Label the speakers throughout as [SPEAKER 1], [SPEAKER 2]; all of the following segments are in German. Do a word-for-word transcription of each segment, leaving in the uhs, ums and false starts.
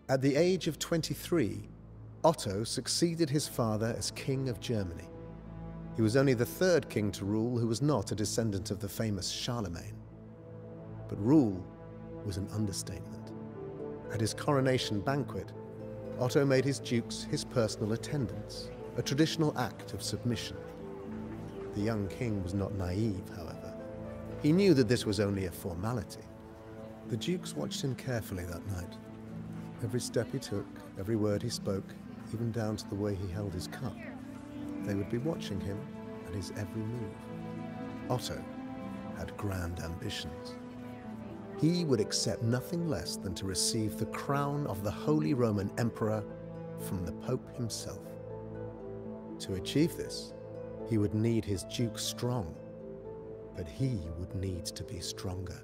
[SPEAKER 1] At the age of twenty-three, Otto succeeded his father as king of Germany. He was only the third king to rule who was not a descendant of the famous Charlemagne. But rule was an understatement. At his coronation banquet, Otto made his dukes his personal attendants, a traditional act of submission. The young king was not naive, however. He knew that this was only a formality. The dukes watched him carefully that night. Every step he took, every word he spoke, even down to the way he held his cup. They would be watching him and his every move. Otto had grand ambitions. He would accept nothing less than to receive the crown of the Holy Roman Emperor from the Pope himself. To achieve this, he would need his duke strong, but he would need to be stronger.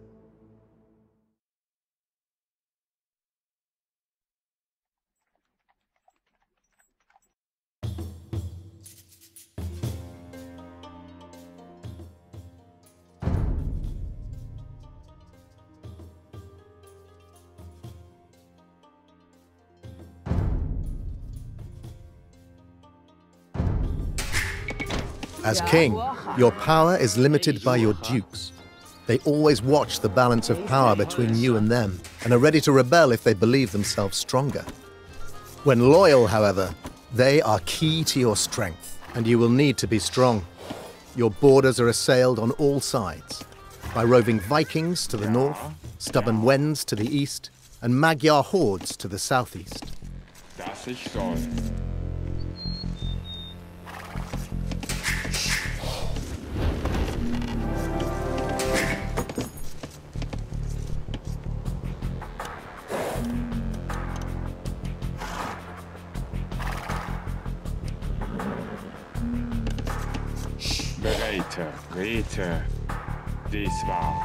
[SPEAKER 1] As king, your power is limited by your dukes. They always watch the balance of power between you and them, and are ready to rebel if they believe themselves stronger. When loyal, however, they are key to your strength, and you will need to be strong. Your borders are assailed on all sides, by roving Vikings to the north, stubborn Wends to the east, and Magyar hordes to the southeast.
[SPEAKER 2] Das ich soll. Bereite, Rete, dies war.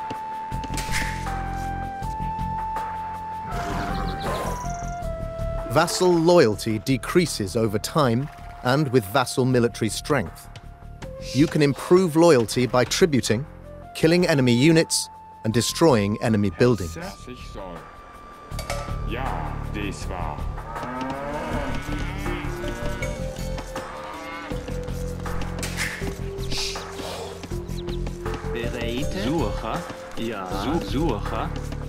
[SPEAKER 1] Vassal loyalty decreases over time and with vassal military strength. You can improve loyalty by tributing, killing enemy units, and destroying enemy buildings.
[SPEAKER 2] Das ich soll. Ja, dies war.
[SPEAKER 3] Suche, ja, Suche.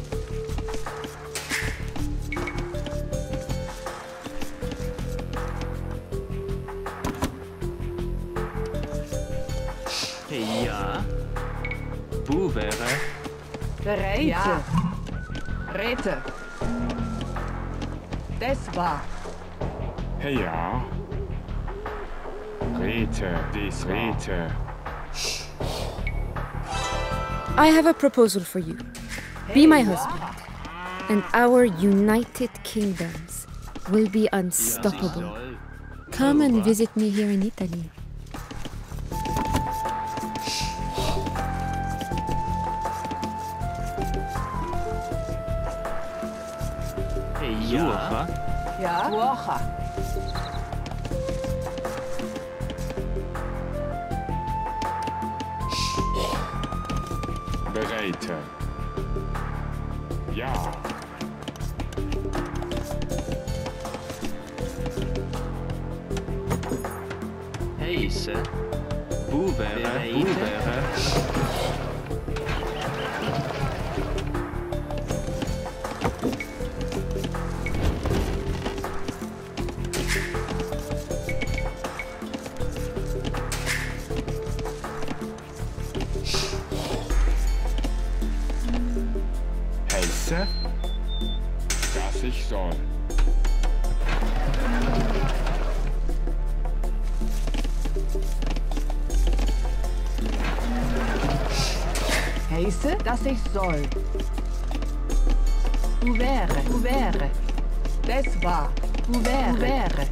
[SPEAKER 3] Ja, wo wäre?
[SPEAKER 4] Bereite. Ja. Rete. Das war.
[SPEAKER 2] Hey, ja. Rete, dies Rete.
[SPEAKER 5] I have a proposal for you. Be my husband, and our united kingdoms will be unstoppable. Come and visit me here in Italy.
[SPEAKER 3] Ja.
[SPEAKER 4] Ja. Woche.
[SPEAKER 2] Bereite. Ja.
[SPEAKER 3] Heise. Wo wäre? Wo wäre?
[SPEAKER 2] Heise. Das ich soll.
[SPEAKER 4] Heiße, dass ich soll. Wo wäre, wo wäre. Das war, wo wäre, wo wäre.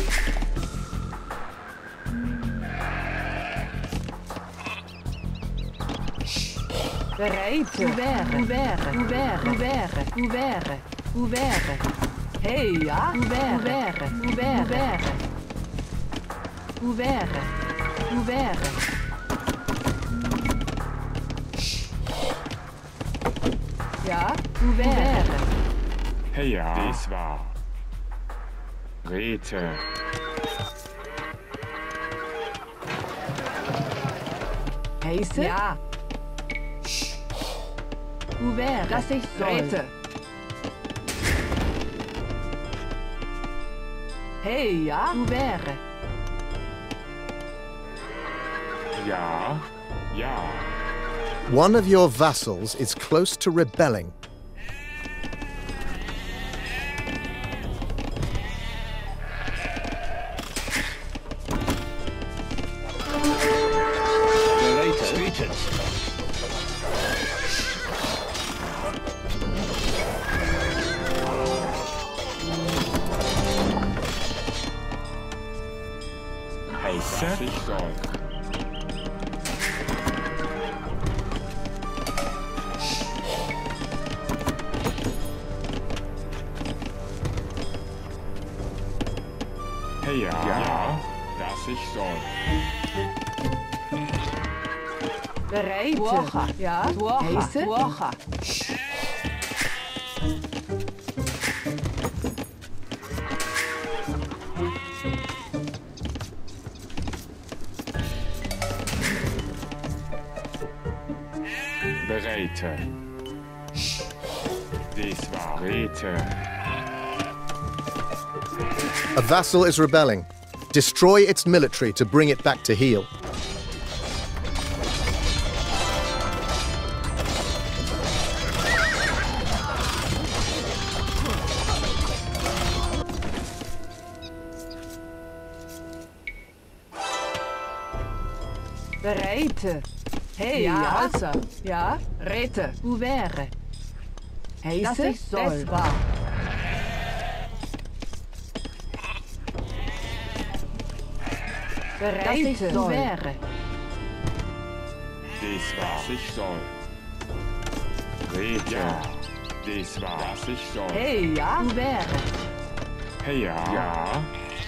[SPEAKER 4] Bereit, wo wäre, wo wäre, wo wäre, wo wäre, wo wäre, wo wäre. Hey, ja, wo wäre, wo wäre, wo wäre. Wo wäre, wo wäre. Ja, wo wäre.
[SPEAKER 2] Hey, ja. Dies war. Rete.
[SPEAKER 4] Heiße? Ja. Ouvert. Das ich soll. Rete. Hey, ja. Ouvert.
[SPEAKER 2] Ja. Ja.
[SPEAKER 1] One of your vassals is close to rebelling.
[SPEAKER 2] Was ich soll. Hey, ja. Ja, dass ich soll.
[SPEAKER 4] Bereit. Woche. Ja. Woche. Woche.
[SPEAKER 2] Bereite. Dies war Rete.
[SPEAKER 1] A vassal is rebelling. Destroy its military to bring it back to heel.
[SPEAKER 4] Bereite. Hey, ja. Also. Ja. Rete. Ouvert. Heiße. Das ich soll. Das war. Bereite. Ouvert.
[SPEAKER 2] Dies war, was ich soll. Rete. Ja. Dies war, was ich soll.
[SPEAKER 4] Hey, ja. Ouvert.
[SPEAKER 2] Hey, ja. Ja.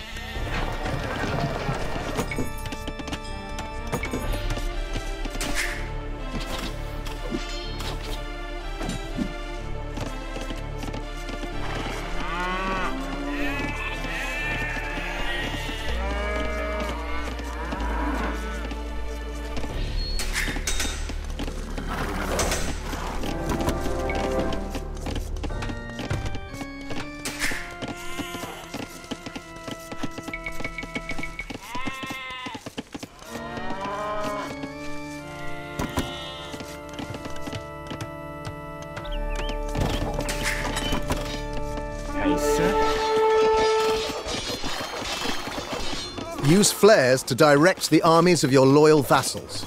[SPEAKER 1] Use flares to direct the armies of your loyal vassals.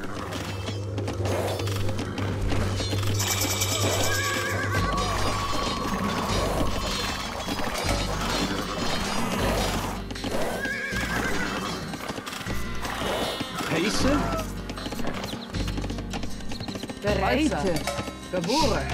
[SPEAKER 3] Heiße?
[SPEAKER 4] Bereite. Geboren.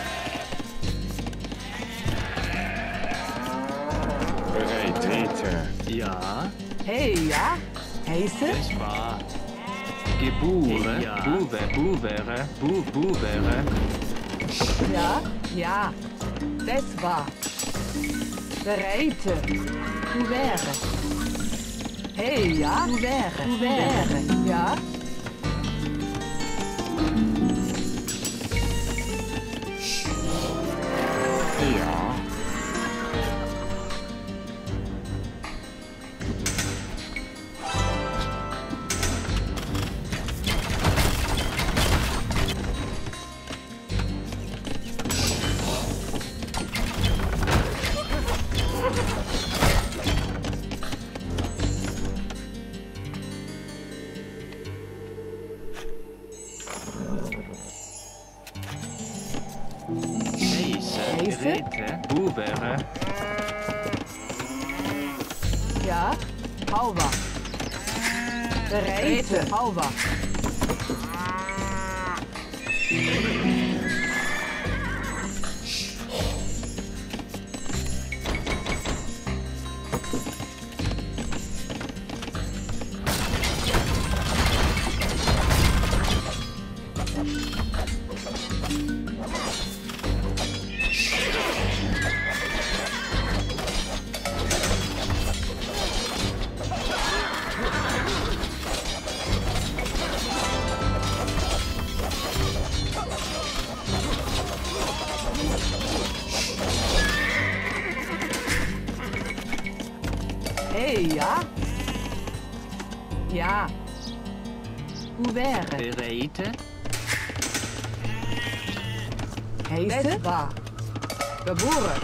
[SPEAKER 2] Bereite.
[SPEAKER 3] Ja.
[SPEAKER 4] Hey, ja. Heiße?
[SPEAKER 3] Es war. Geboren. Ja. Buwe, buwere, bu, buwere.
[SPEAKER 4] Ja. Ja. Das war. Bereite. Ouvert. Hey, ja. Ouvert. Ouvert. Ja.
[SPEAKER 2] Ja.
[SPEAKER 3] Rete, buwere.
[SPEAKER 4] Ja. Hauwa. Bereite. Hauwa. Hey, ja? Ja. Ouvert.
[SPEAKER 3] Bereite.
[SPEAKER 4] Heiße. Vespa. Geboren.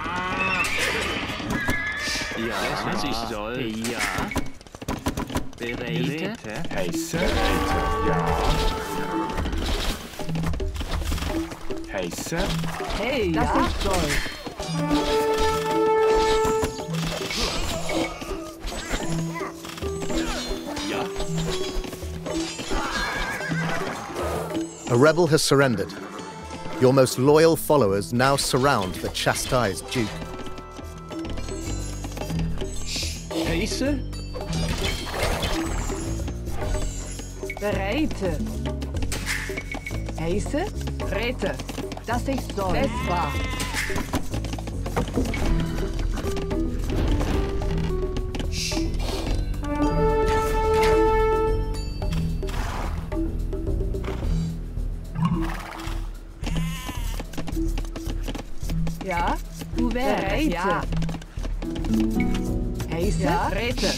[SPEAKER 3] Ja, was ich soll. Ja. Bereite.
[SPEAKER 2] Heiße. Ja. Heiße.
[SPEAKER 4] Hey, das
[SPEAKER 5] ja?
[SPEAKER 4] ist toll.
[SPEAKER 3] Ja.
[SPEAKER 1] A rebel has surrendered. Your most loyal followers now surround the chastised Duke.
[SPEAKER 3] Heiße.
[SPEAKER 4] Bereite. Heiße. Rete. Das ich soll. Vespa. Ja. Ouvert. Bereite. Ja. Heiße. Ja. Rete.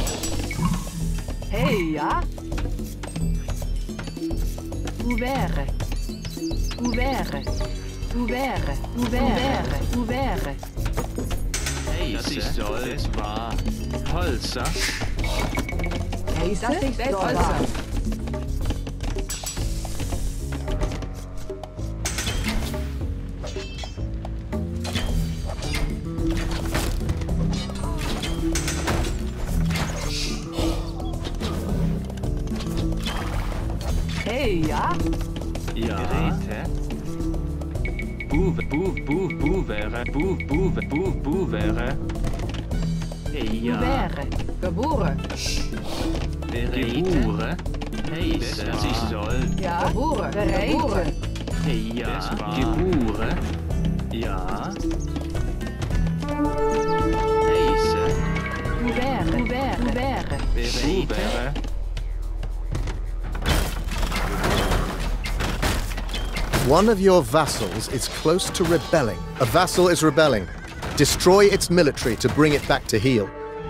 [SPEAKER 4] Hey, ja. Ouvert. Ouvert. Ouvert. Ouvert. Ouvert.
[SPEAKER 3] Hey, das ist soll. Es war Holzer.
[SPEAKER 4] Heiße. Das ist Holzer. Hey, ja.
[SPEAKER 3] Ja. Geräte. Buwe, bu, bu, buwere, bu, buwe, bu, buwere. Ja.
[SPEAKER 4] Ouvert. Geboren.
[SPEAKER 3] Bereite. Heiße. Das ich soll.
[SPEAKER 4] Ja. Geboren. Bereite.
[SPEAKER 3] Ja. Geboren. Ja. Heiße.
[SPEAKER 4] Ouvert. Ouvert. Ouvert.
[SPEAKER 3] Bereite.
[SPEAKER 1] One of your vassals is close to rebelling. A vassal is rebelling. Destroy its military to bring it back to heel.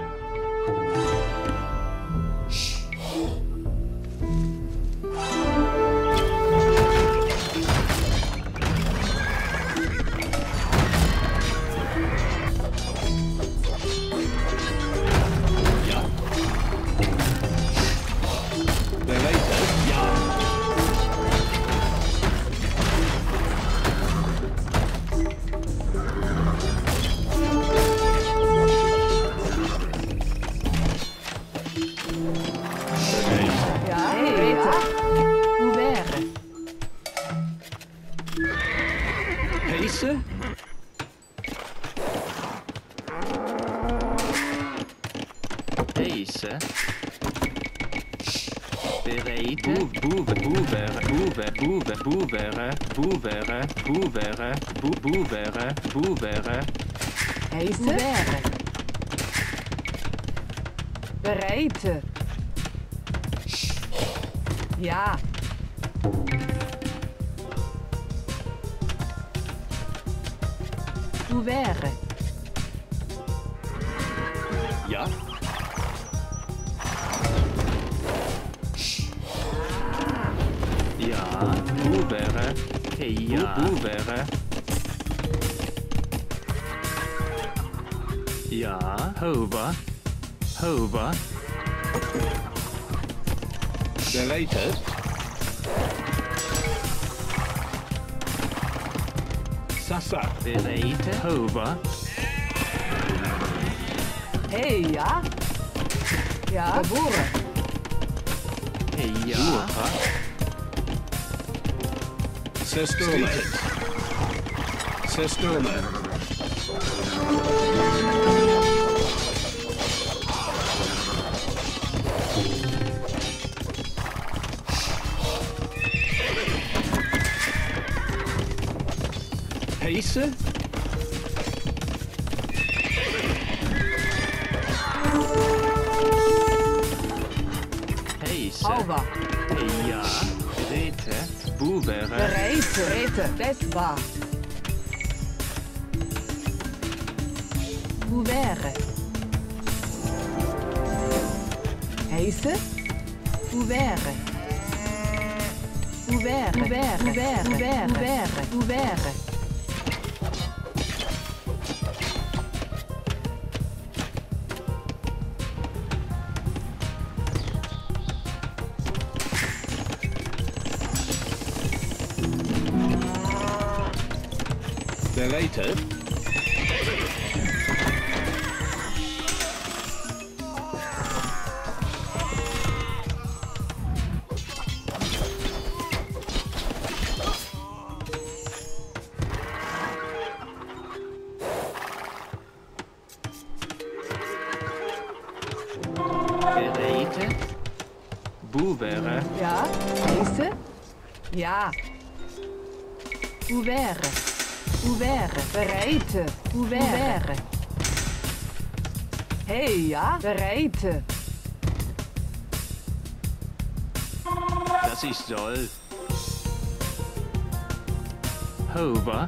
[SPEAKER 4] Bereite. Ja. Ouvert.
[SPEAKER 3] Ja. Ja. Ouvert. Ja. Ouvert. Ja. Hover. Hover. Bereitet. Sassa. Bereite. Hover.
[SPEAKER 4] Hey, ja. Ja. Geboren.
[SPEAKER 3] Hey, ja. Sestome. Sestome. Heiße. Heiße.
[SPEAKER 4] Over.
[SPEAKER 3] Ja. Rete. Bubere.
[SPEAKER 4] Bereite. Rete. Vespa. Ouvert. Heiße? Ouvert. Ouvert, ouvert, ouvert, ouvert, ouvert, ouvert.
[SPEAKER 3] Bereitet. Bereitet. Bouvere.
[SPEAKER 4] Ja, heiße? Ja. Ouvert. Ouvert. Bereit. Ouvert. Hey, ja, bereit.
[SPEAKER 3] Das ich soll. Hover.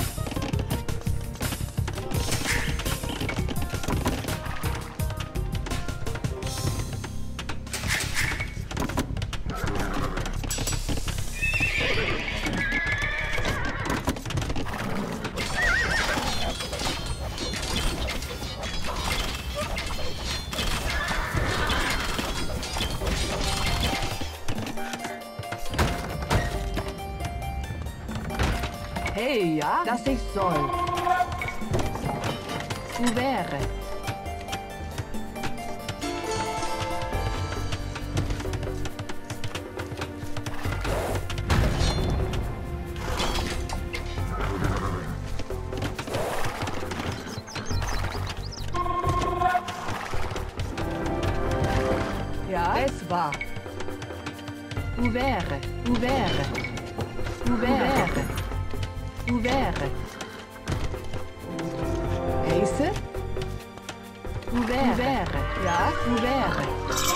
[SPEAKER 4] Hey, ja, das ich soll. Ouvert. Ja, es war. Ouvert, ouvert, ouvert. Ouvert. Heiße? Ouvert. Ouvert. Ja, ouvert.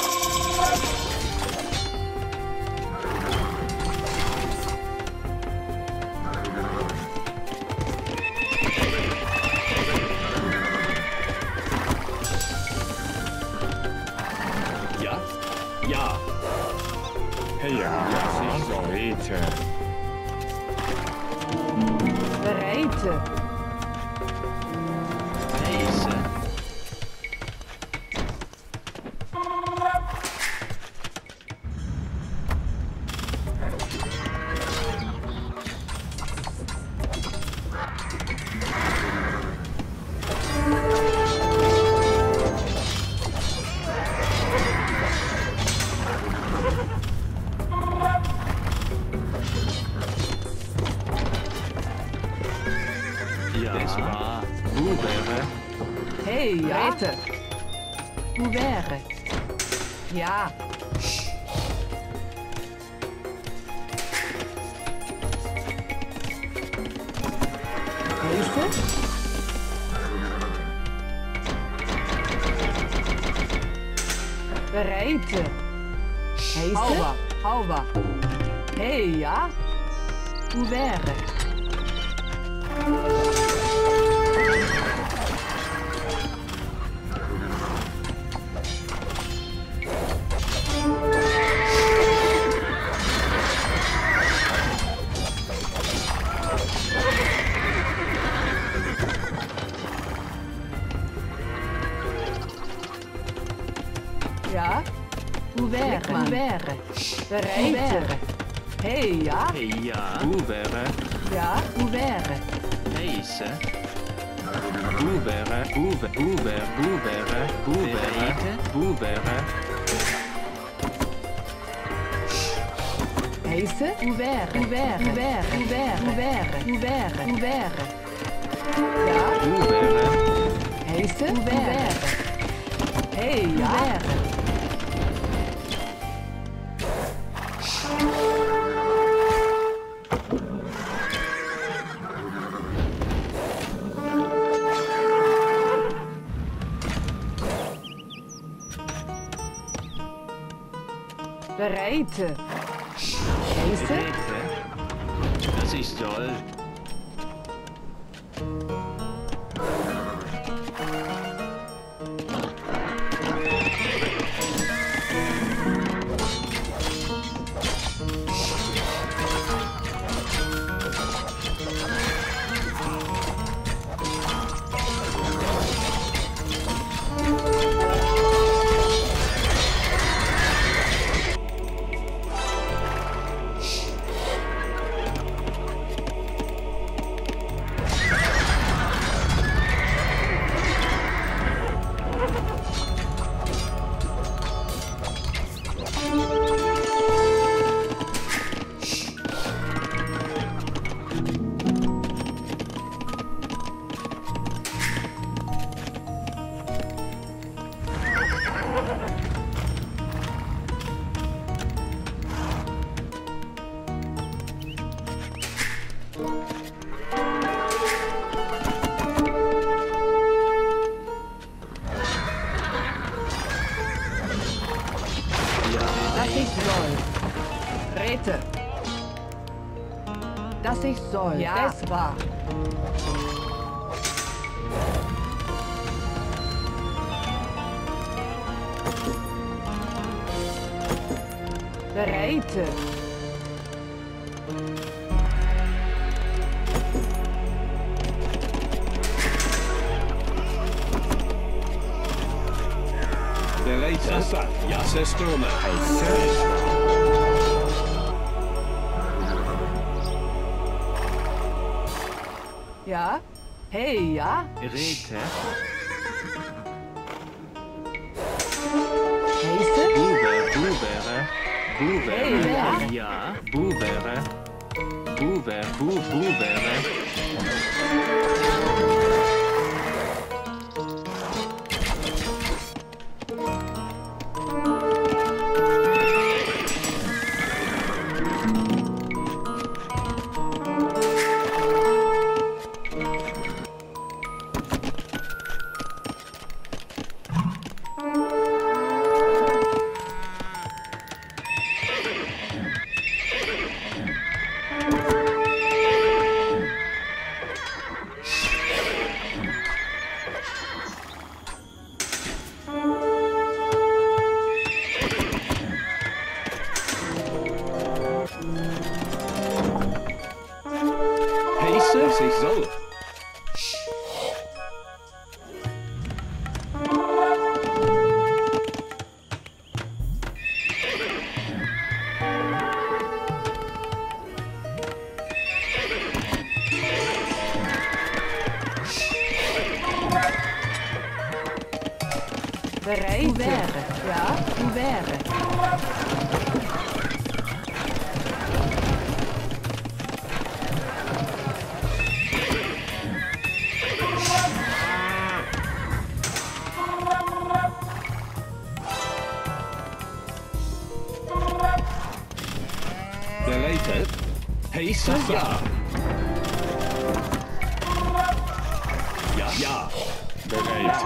[SPEAKER 3] Ja? Ja.
[SPEAKER 2] Ja, bereit.
[SPEAKER 4] Bereit.
[SPEAKER 3] Heiße. Ja. Das war Bouvere.
[SPEAKER 4] Hey, ja. Bereit. Ouvert. Ja. Heiße? Bereit. Heiße? Hauber, Hauber. Hey, ja. Ouvert. Ja. Ouvert, ouvert. Bereit. Hey, ja.
[SPEAKER 3] Hey, ja. Bouvere.
[SPEAKER 4] Ja, ouvert.
[SPEAKER 3] Heiße. Bouvere. Bouvere. Bouvere. Bouvere. Bouvere. Bouvere.
[SPEAKER 4] Heiße? Ouvert, ouvert, ouvert, ouvert, ouvert, ouvert, ouvert. Ja.
[SPEAKER 3] Bouvere.
[SPEAKER 4] Heiße? Ouvert. Hey, ja. Ouvert. Bereit. Heiße?
[SPEAKER 3] Das ich soll.
[SPEAKER 4] was ich soll. Ja. Es war. Bereite.
[SPEAKER 3] Bereite. Ja, se stürme.
[SPEAKER 4] Ja? Hey, ja?
[SPEAKER 3] Rete.
[SPEAKER 4] Heiße?
[SPEAKER 3] Buber, bubere. Buber,
[SPEAKER 4] Hey, ja?
[SPEAKER 3] ja. Bubere. Buber, bu, bubere. Sich soll.
[SPEAKER 4] Bereit. Hoe wäre? Ja? Hoe wäre?
[SPEAKER 3] Bereite. Heiße, ja. Ja, ja. Bereite.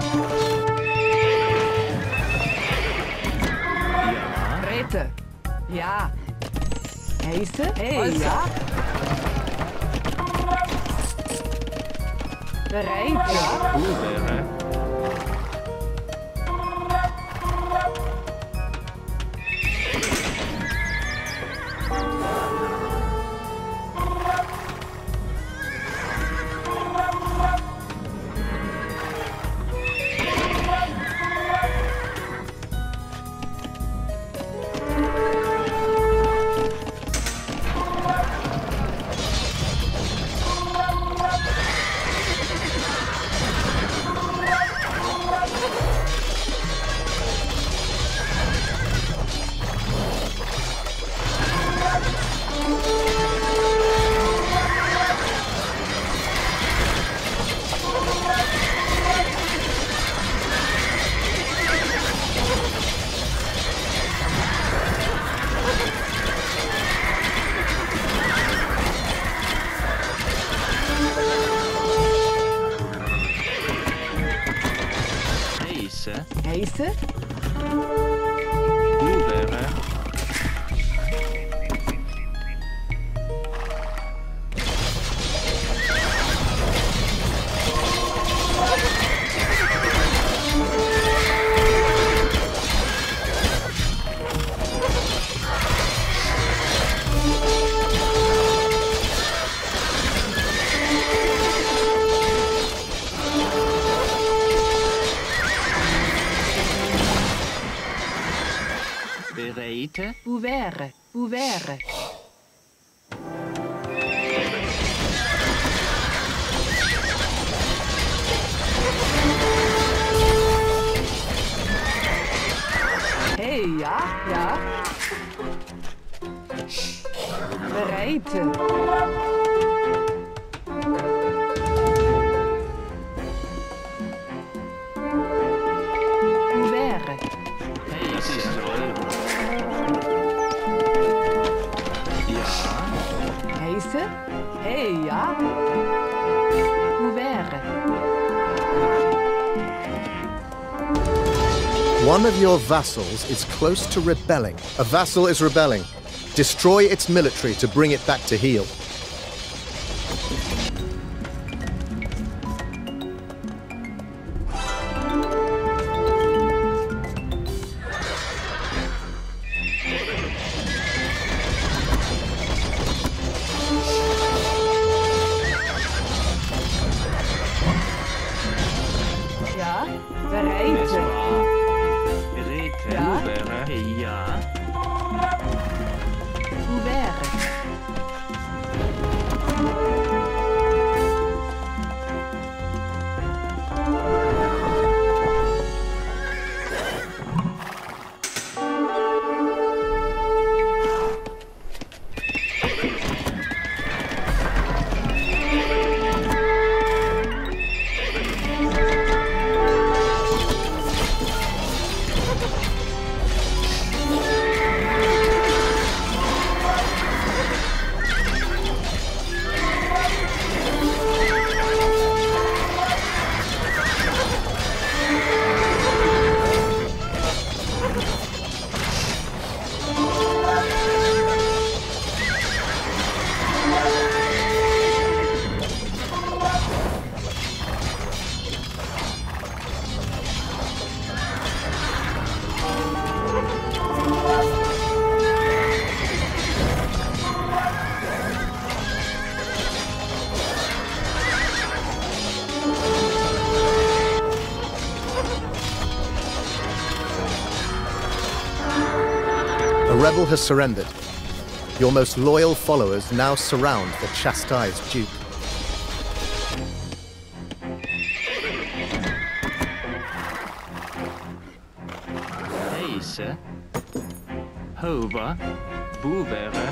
[SPEAKER 3] Ja.
[SPEAKER 4] Rete. Ja. Heiße? Hey, ja? Bereit, ja?
[SPEAKER 3] Bubere.
[SPEAKER 4] Heiße?
[SPEAKER 3] Bubere. Bereite.
[SPEAKER 4] Hoe wäre? Hoe wäre? Hey, ja? Ja? Bereite. Hoe wäre?
[SPEAKER 3] Hey, das ist toll. Ja.
[SPEAKER 4] Heiße? Hey, ja? Hoe wäre?
[SPEAKER 1] One of your vassals is close to rebelling. A vassal is rebelling. Destroy its military to bring it back to heel.
[SPEAKER 4] Bereid.
[SPEAKER 3] Bereid.
[SPEAKER 4] Ja.
[SPEAKER 3] Ouvert. Ja.
[SPEAKER 4] Ouvert.
[SPEAKER 1] A rebel has surrendered. Your most loyal followers now surround the chastised Duke.
[SPEAKER 3] Heise. Hova. Boevere.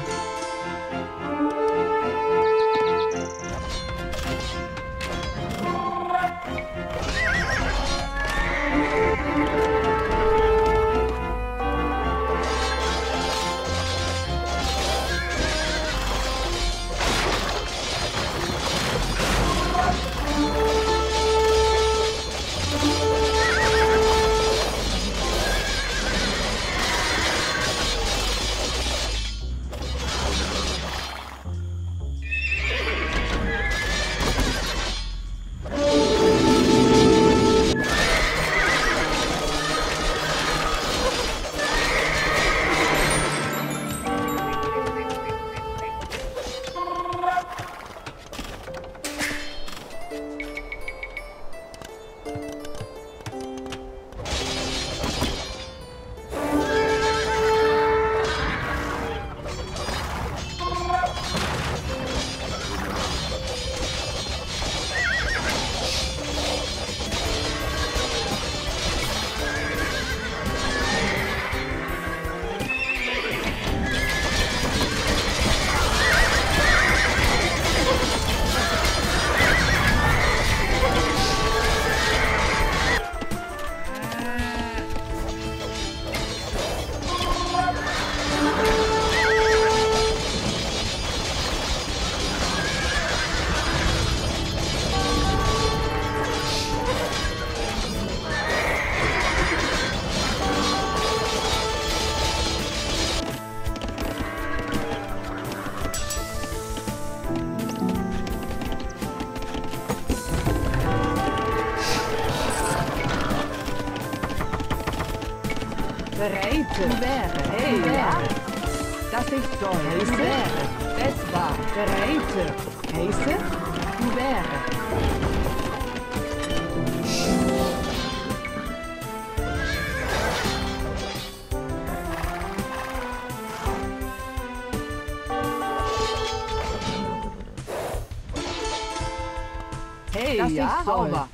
[SPEAKER 4] Bereid. Ouvert. Hey, ja. Das ist so. Ouvert. Das war. Bereid. Heise. Ouvert. Hey, das ja, ist sauber.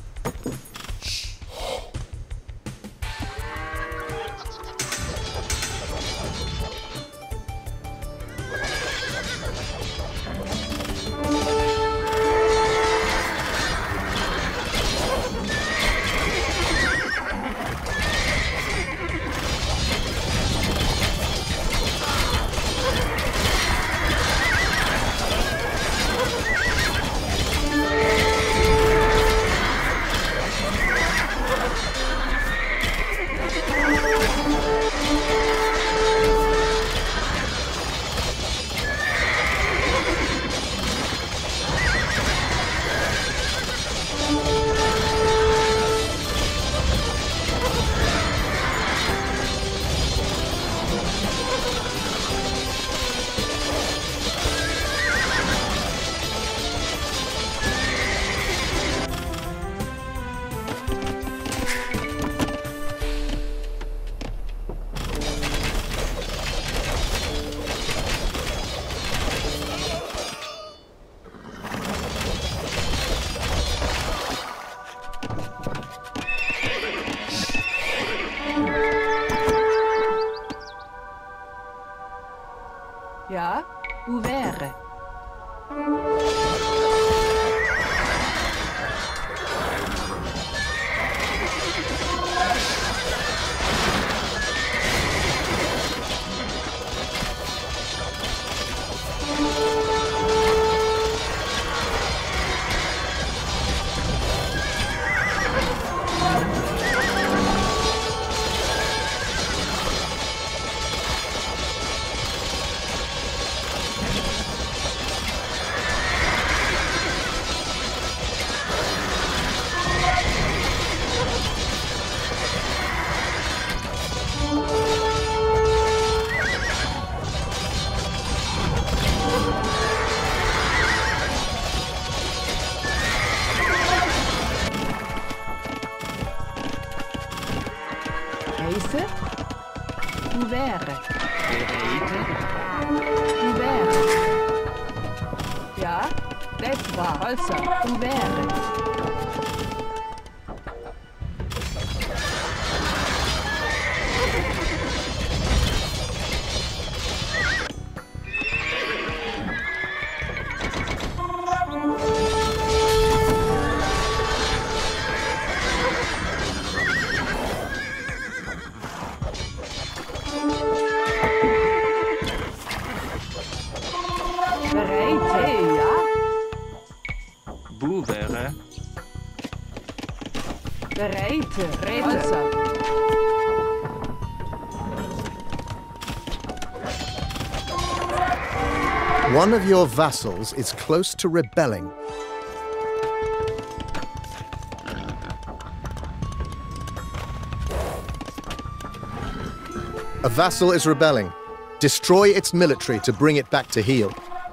[SPEAKER 4] Ouvert. Ouvert. Ouvert. Ja, das war also ouvert.
[SPEAKER 3] Boevere.
[SPEAKER 4] Bereid, reden.
[SPEAKER 1] One of your vassals is close to rebelling. A vassal is rebelling. Destroy its military to bring it back to heel.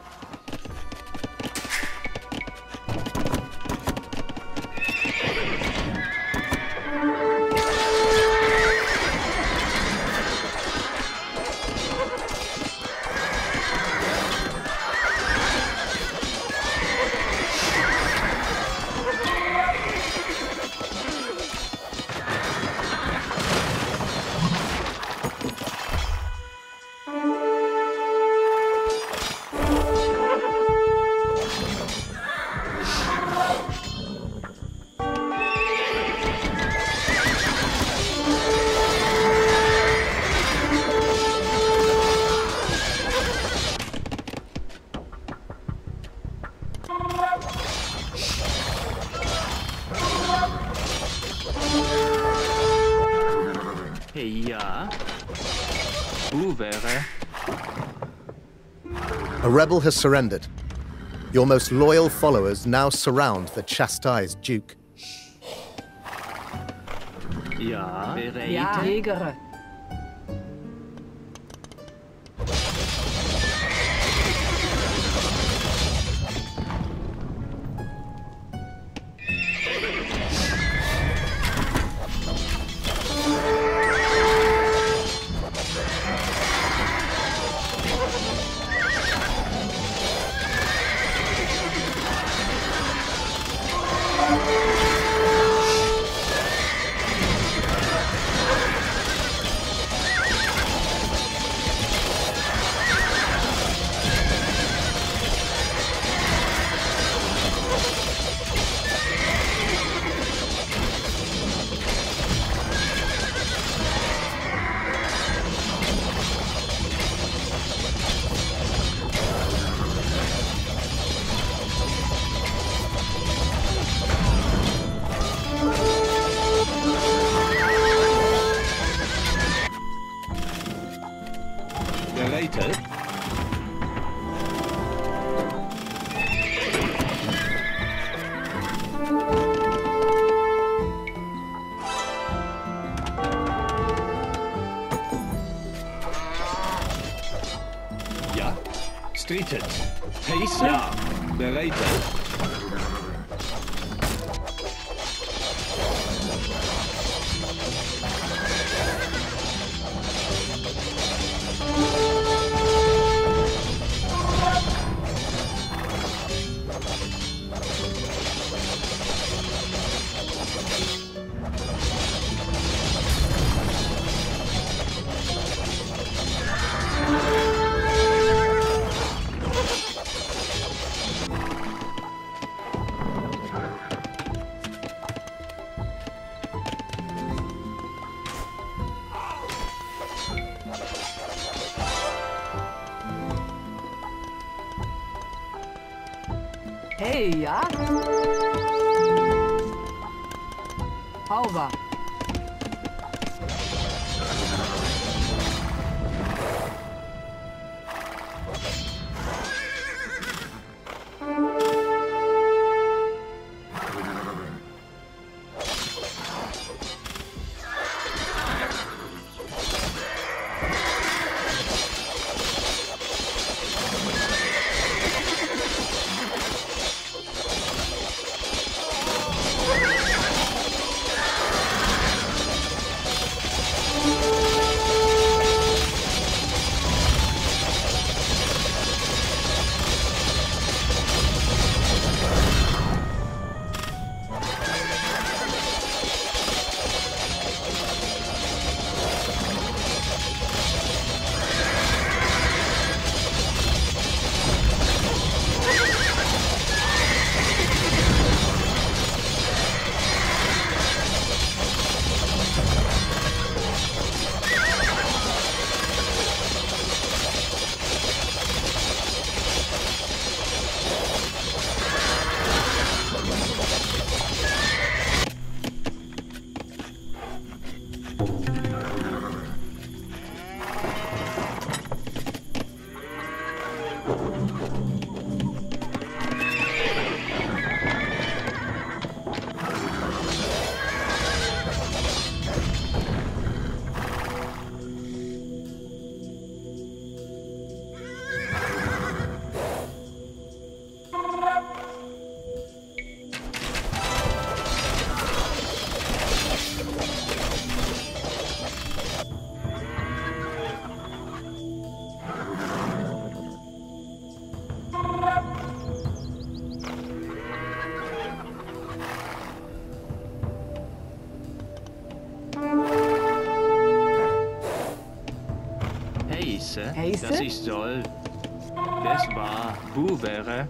[SPEAKER 3] Ja. Boevere.
[SPEAKER 1] A rebel has surrendered. Your most loyal followers now surround the chastised Duke.
[SPEAKER 3] Ja. Bereid.
[SPEAKER 4] Ja, Jäger.
[SPEAKER 3] Bereid. Ja. Streeted. Pace. Ja. Bereid.
[SPEAKER 4] Hey, ja? Over.
[SPEAKER 3] Heise,
[SPEAKER 4] Heise?
[SPEAKER 3] das ist soll. Das war Buvere.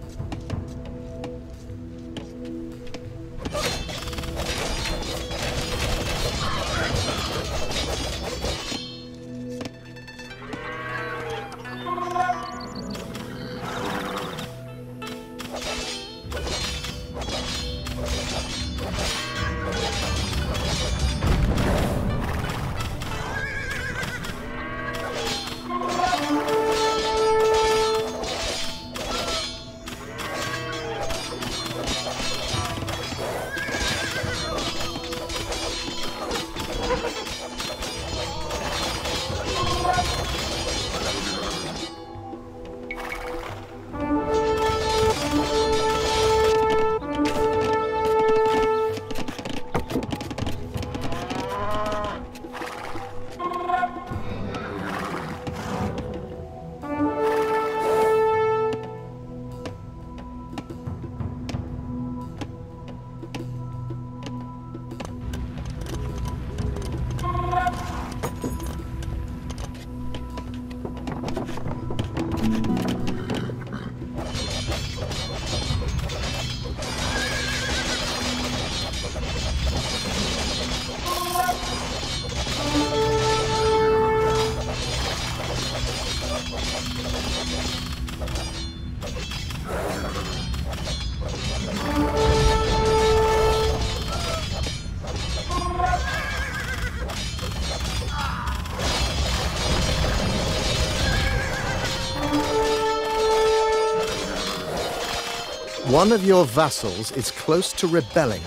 [SPEAKER 1] One of your vassals is close to rebelling.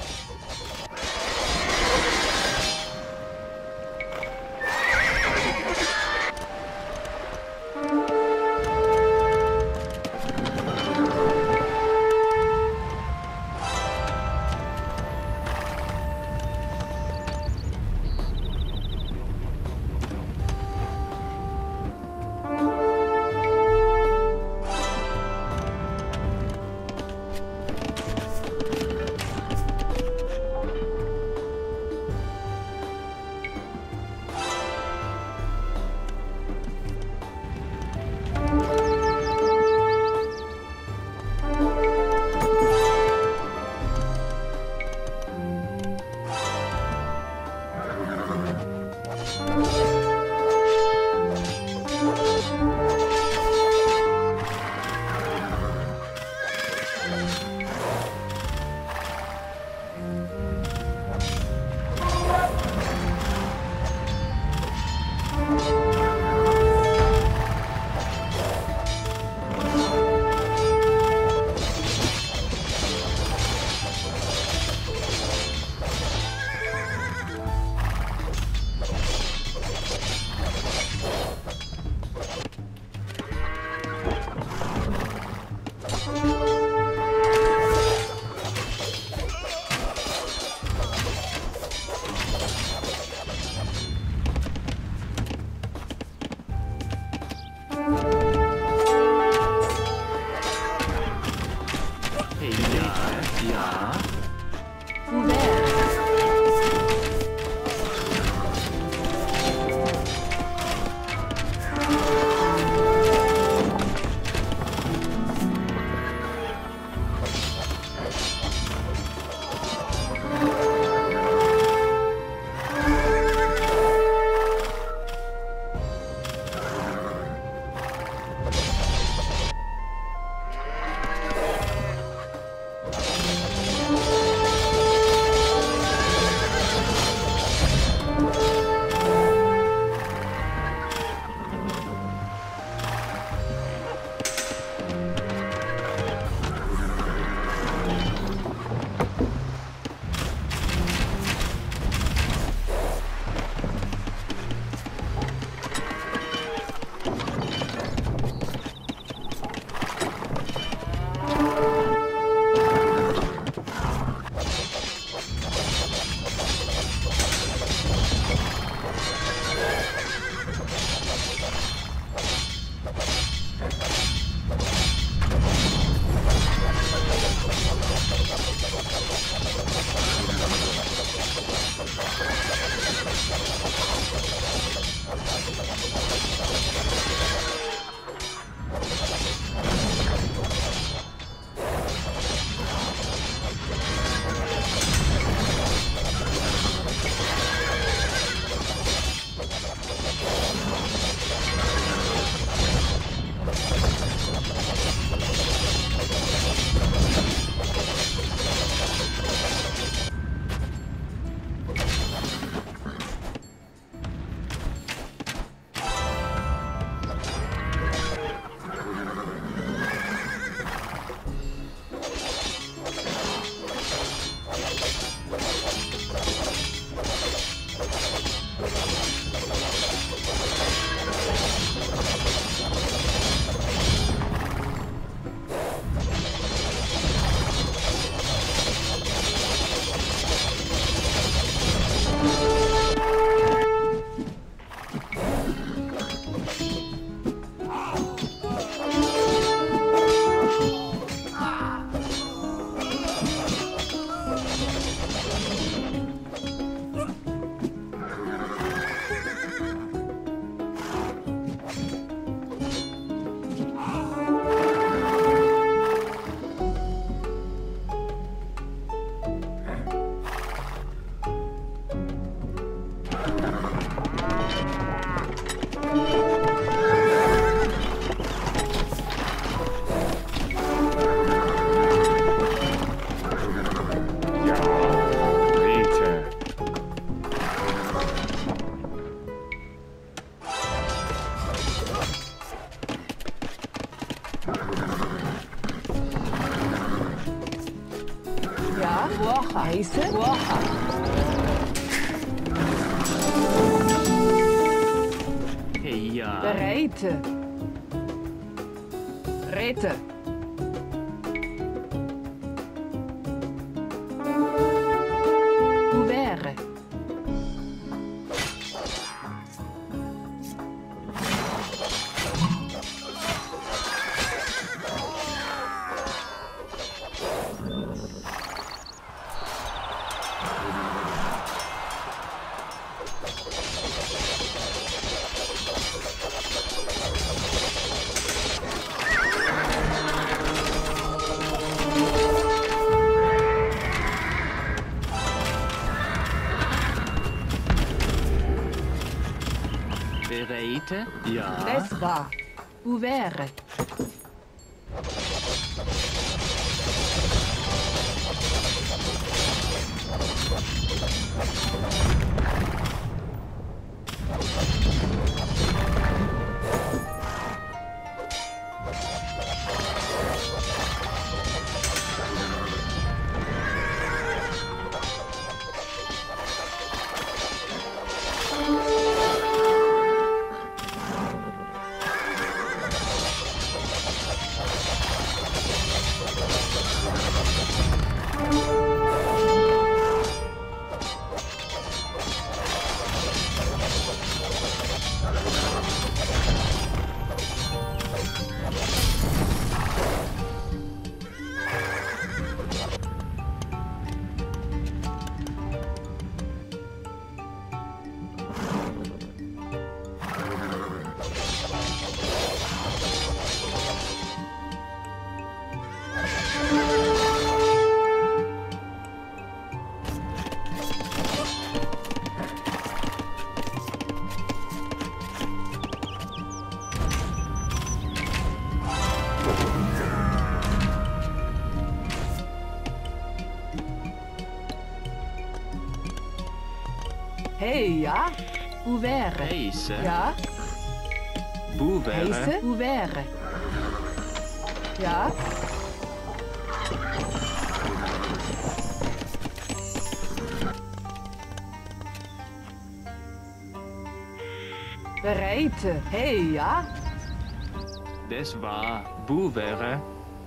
[SPEAKER 4] Heise? Waha.
[SPEAKER 3] Heja.
[SPEAKER 4] Bereite. Rete. Ouvert.
[SPEAKER 3] Bereite? Ja.
[SPEAKER 4] Das war. Ouvert. Hey, ja? Ouvert.
[SPEAKER 3] Heise.
[SPEAKER 4] Ja?
[SPEAKER 3] Bouvere.
[SPEAKER 4] Heise? Ouvert. Ja? Bereite. Hey, ja?
[SPEAKER 3] Das war Bouvere.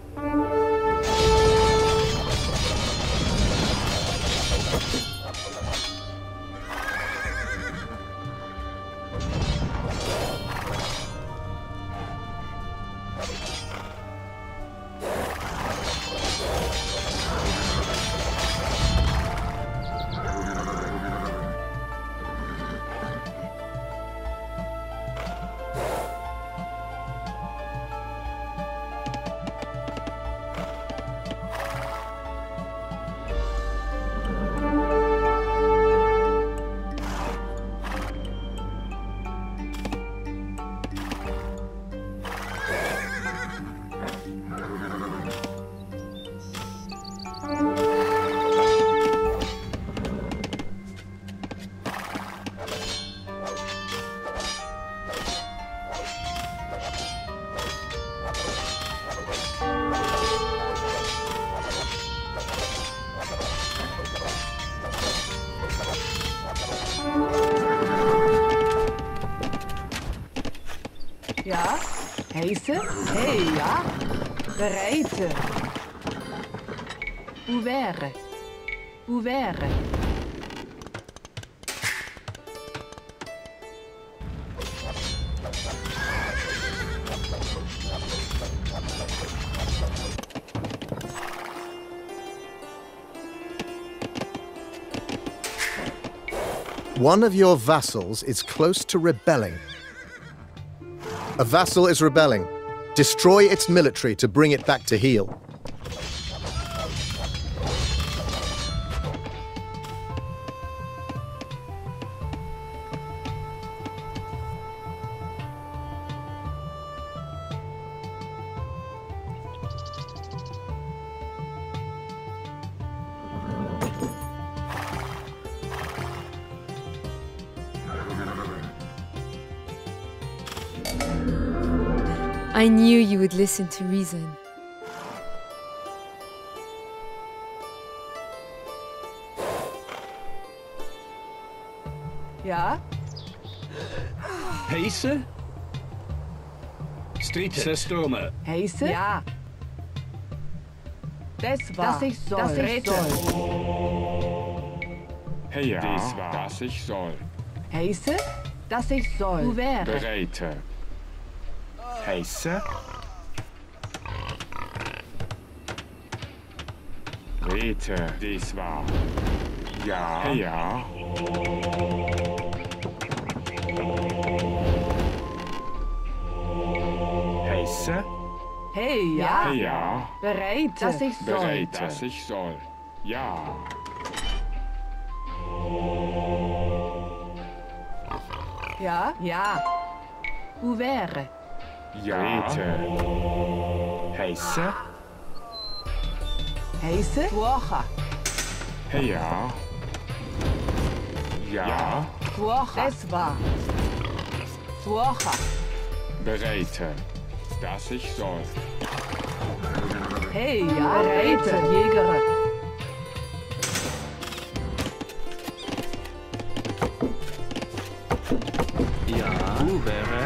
[SPEAKER 4] Ja? Heise? Hey, ja? Bereite. Ouvert. Ouvert.
[SPEAKER 1] One of your vassals is close to rebelling. A vassal is rebelling. Destroy its military to bring it back to heel.
[SPEAKER 5] I knew you would listen to reason.
[SPEAKER 4] Ja?
[SPEAKER 6] Heise? Strieten. Stürme.
[SPEAKER 4] Heise? Ja. Das war. Das ich soll. Das ich soll.
[SPEAKER 2] Ja, das war. Das ich soll.
[SPEAKER 4] Heise? Das ich soll. Du wäre.
[SPEAKER 2] Bereite. Heise? Rete, das war. Ja, ja. Heise?
[SPEAKER 4] Hey, ja.
[SPEAKER 2] Ja.
[SPEAKER 4] Bereit, dass ich soll.
[SPEAKER 2] Bereit, dass ich soll. Ja.
[SPEAKER 4] Ja, ja. Hoe wäre?
[SPEAKER 2] Ja. Rete. Heise?
[SPEAKER 4] Heise? Woche.
[SPEAKER 2] Ja. Ja.
[SPEAKER 4] Woche. Das war. Woche.
[SPEAKER 2] Bereite, dass ich soll.
[SPEAKER 4] Hey, ja. Bereite, Jäger.
[SPEAKER 3] Ja, hoe wäre?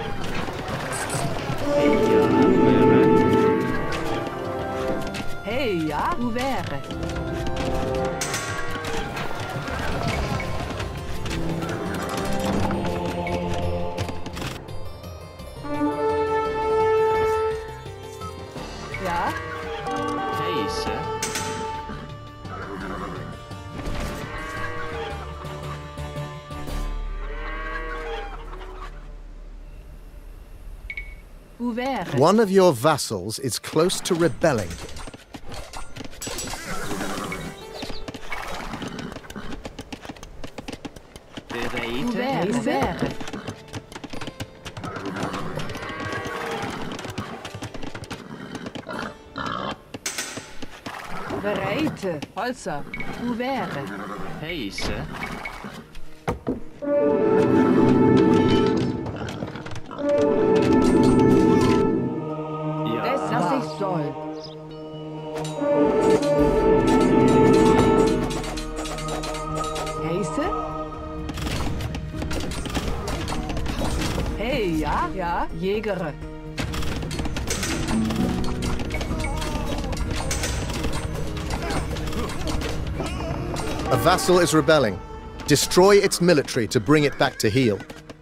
[SPEAKER 3] Ja, hoe wäre?
[SPEAKER 4] Hey, ja. Hoe wäre? Ja?
[SPEAKER 3] Heise?
[SPEAKER 4] Hoe wäre?
[SPEAKER 1] One of your vassals is close to rebelling.
[SPEAKER 4] Hoe wäre? Hoe wäre? Bereite, Holzer. Hoe wäre?
[SPEAKER 3] Heise? Ja.
[SPEAKER 4] Das, was ich soll. Heise? Hey, ja? Ja, Jäger.
[SPEAKER 1] A vassal is rebelling. Destroy its military to bring it back to heel.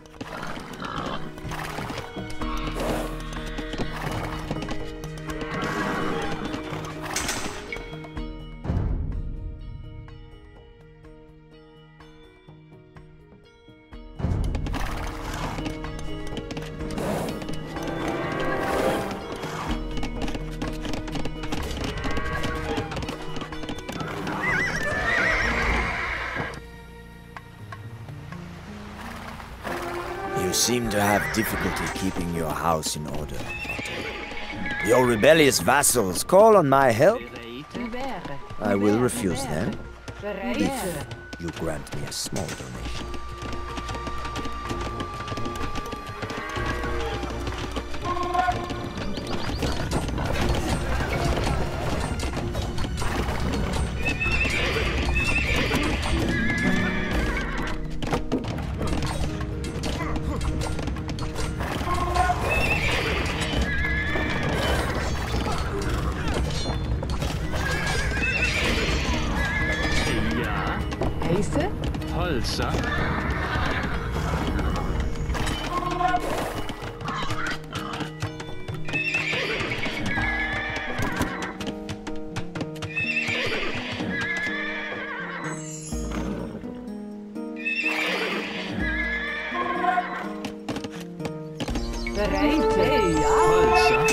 [SPEAKER 7] You seem to have difficulty keeping your house in order, Otto. Your rebellious vassals call on my help. I will refuse them if you grant me a small donation.
[SPEAKER 4] Heise?
[SPEAKER 3] Holzer?
[SPEAKER 4] Bereit, hey, ja?
[SPEAKER 3] Holzer?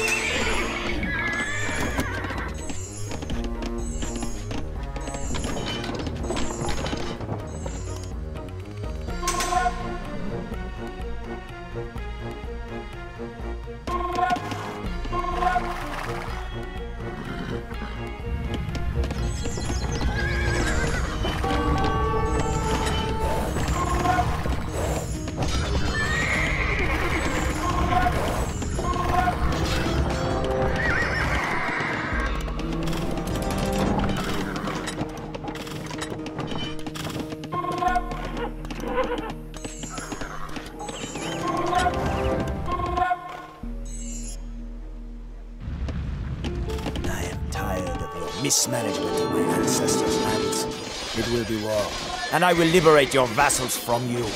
[SPEAKER 7] mismanagement of my ancestors' lands. It will be war, and I will liberate your vassals from you.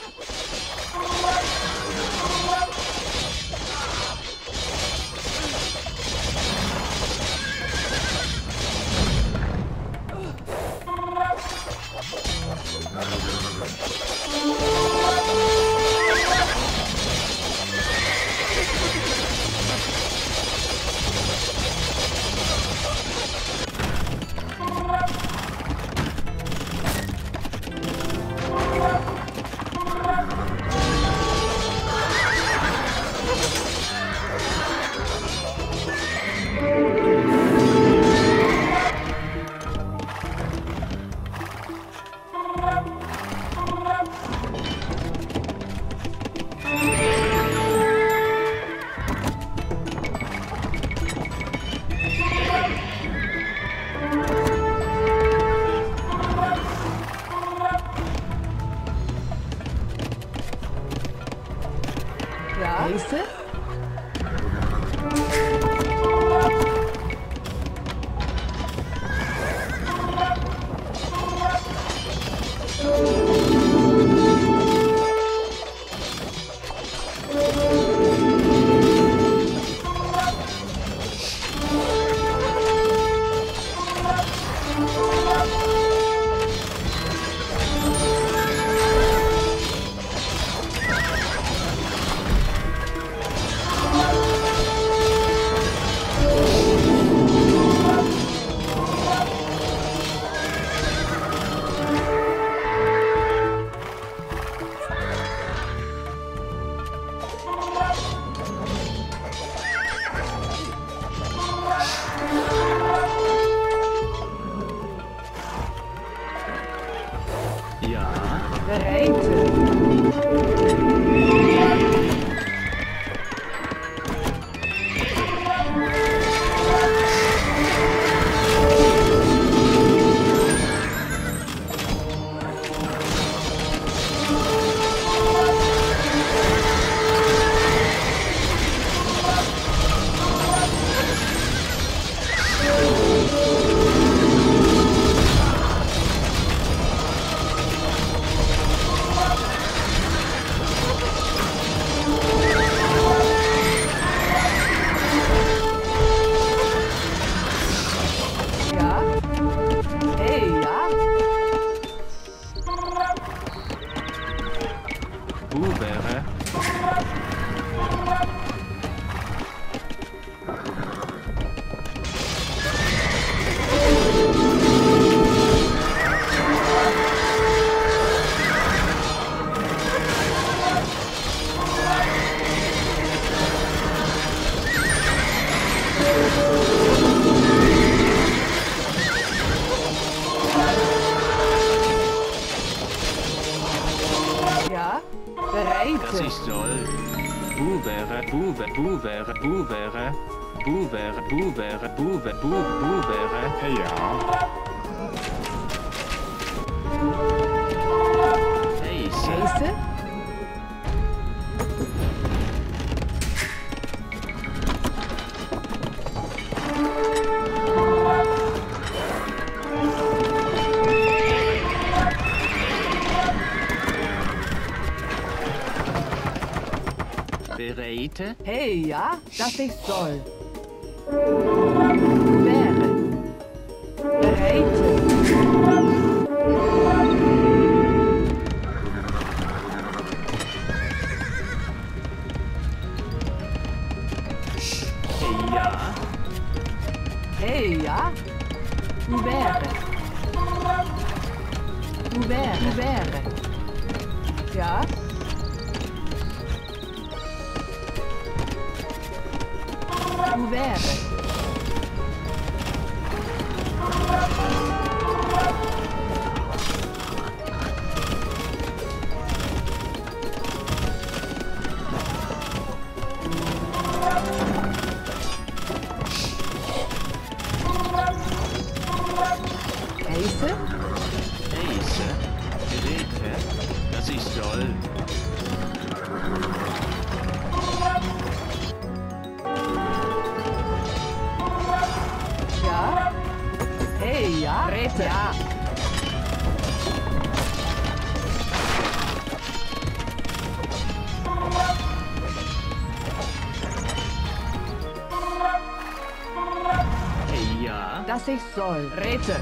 [SPEAKER 3] Boevere, boevere, boevere, boevere, boevere, boevere.
[SPEAKER 2] Hey, ja.
[SPEAKER 3] Deze.
[SPEAKER 4] Bereite? Hey, ja, das ist soll. Wäre. Bereite.
[SPEAKER 3] Hey, ja.
[SPEAKER 4] Hey, ja. Wäre. Wäre, wäre. Ja. Wäre. Eise?
[SPEAKER 3] Eise? Geräte? Das ich soll.
[SPEAKER 4] Ja. dass ich soll. Rete.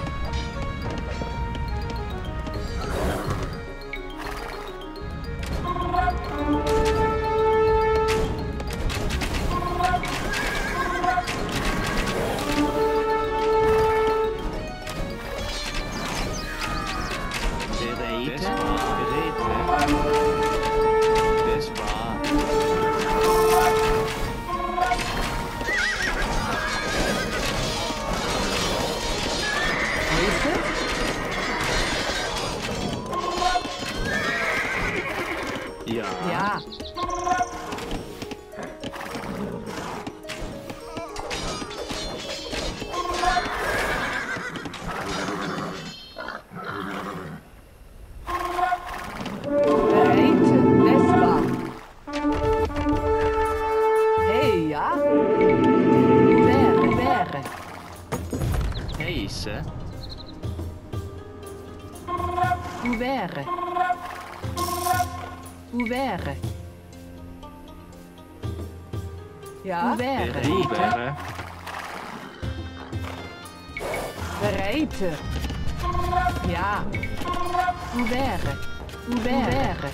[SPEAKER 3] Ja.
[SPEAKER 4] Ouvert. Ouvert. Ja. Ouvert.
[SPEAKER 3] Ouvert.
[SPEAKER 4] Bereit. Ja. Ouvert. Ouvert.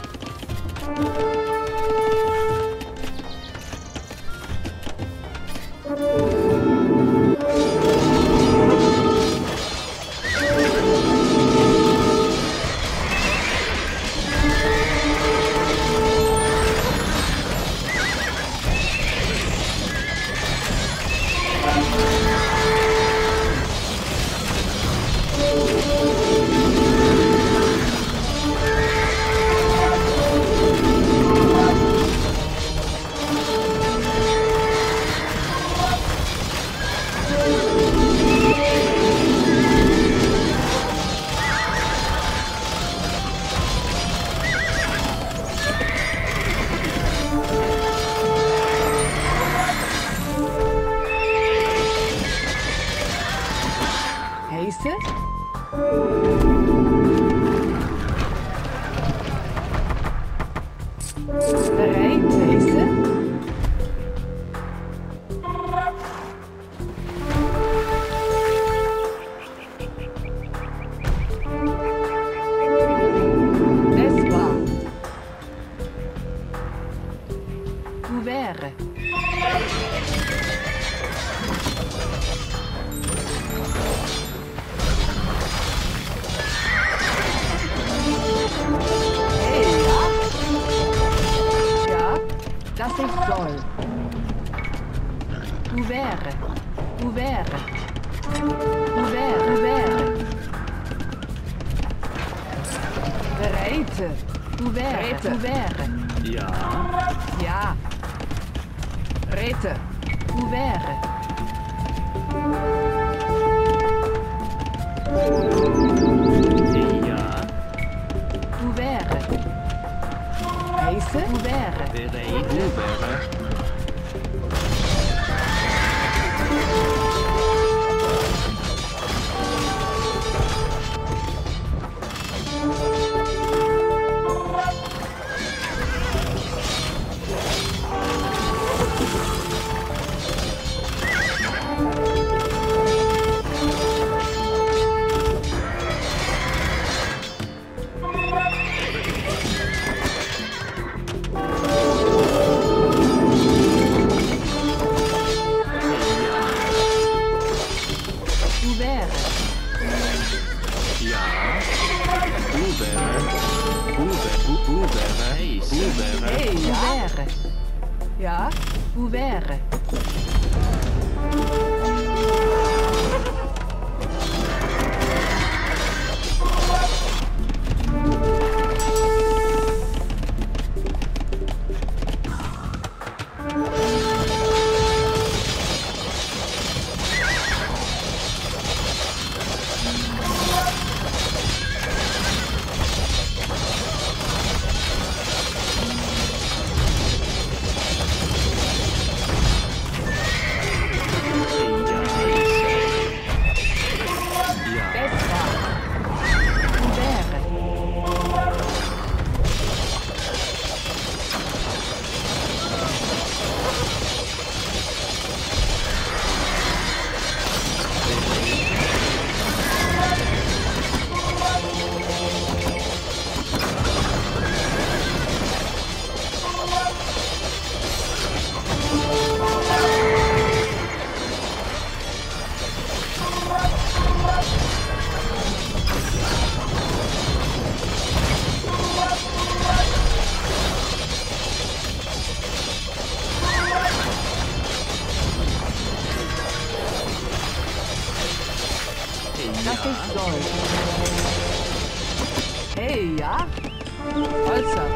[SPEAKER 4] Hey, ja? Holzer.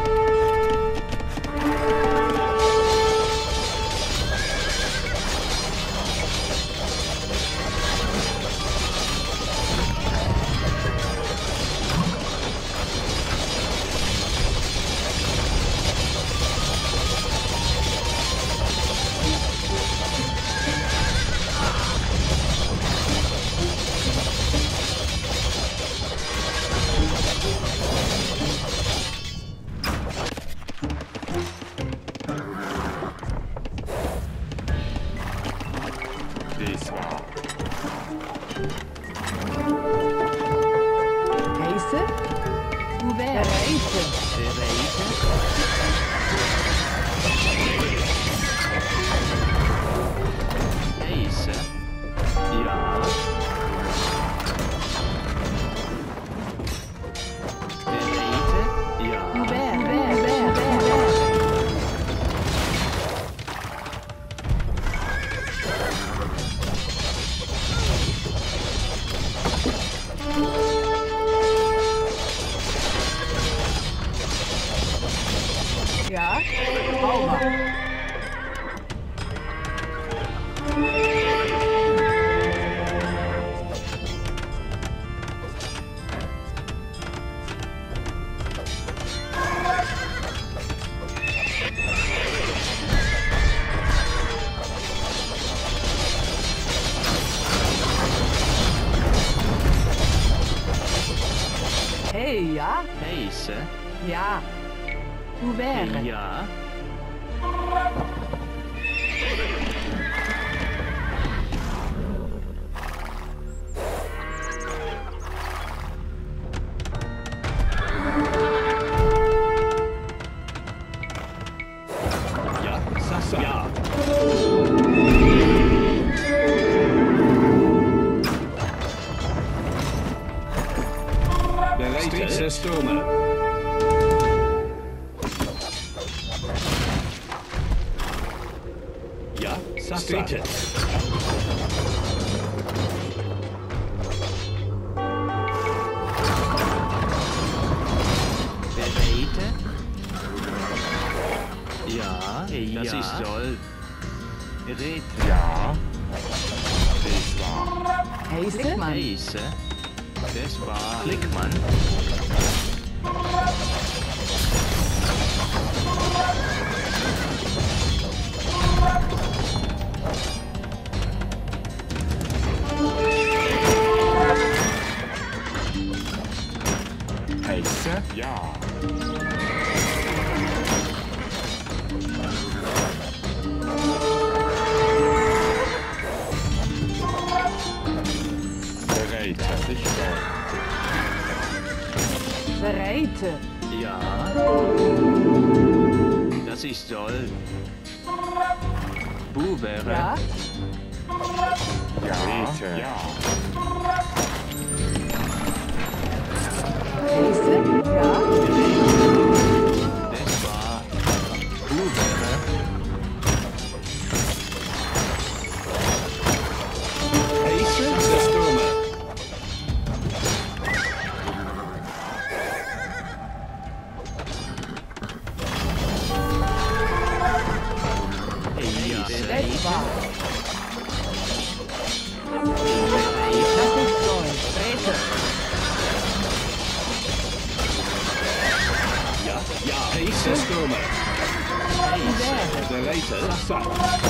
[SPEAKER 4] Hey, ja?
[SPEAKER 3] Heise.
[SPEAKER 4] Ja. Hoe wäre?
[SPEAKER 3] Ja. Ja, Sasa. Ja. Streetse Stome. Ja, Sasa. Bereite. Ja, das ist soll. Rede. Ja. Das war.
[SPEAKER 4] Heise?
[SPEAKER 3] Heise. Das war Klickmann.
[SPEAKER 2] Heise? Ja. Bereite.
[SPEAKER 4] Bereite.
[SPEAKER 3] Ja. Das ist soll. Buvere.
[SPEAKER 4] Ja?
[SPEAKER 2] Ja. Ja.
[SPEAKER 4] Heise? Ja?
[SPEAKER 3] Das war Buvere. Heise, das Dumme.
[SPEAKER 4] Das war. Das ist soll. Rede.
[SPEAKER 3] Ja, ja, Heise, das Dumme. Heise, Bereite, Sasa.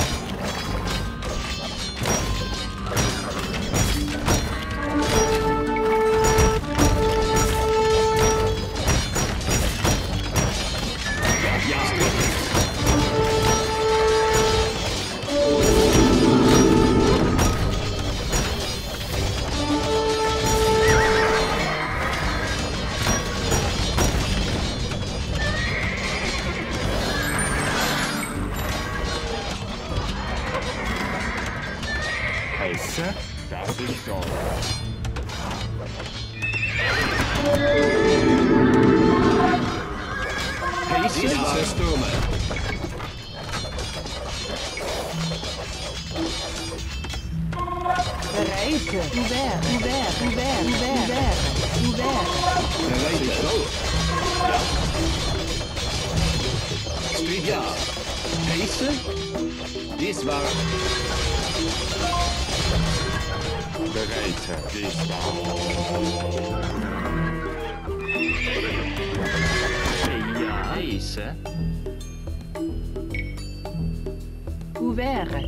[SPEAKER 2] Heise? Das ist toll.
[SPEAKER 3] Heise, das Dumme.
[SPEAKER 4] Bereite. Ouvert, ouvert, ouvert, ouvert, ouvert.
[SPEAKER 3] Bereite. Heiße? Dies war...
[SPEAKER 2] Bereite, dies war...
[SPEAKER 3] Ja, heiße?
[SPEAKER 4] Ouvert.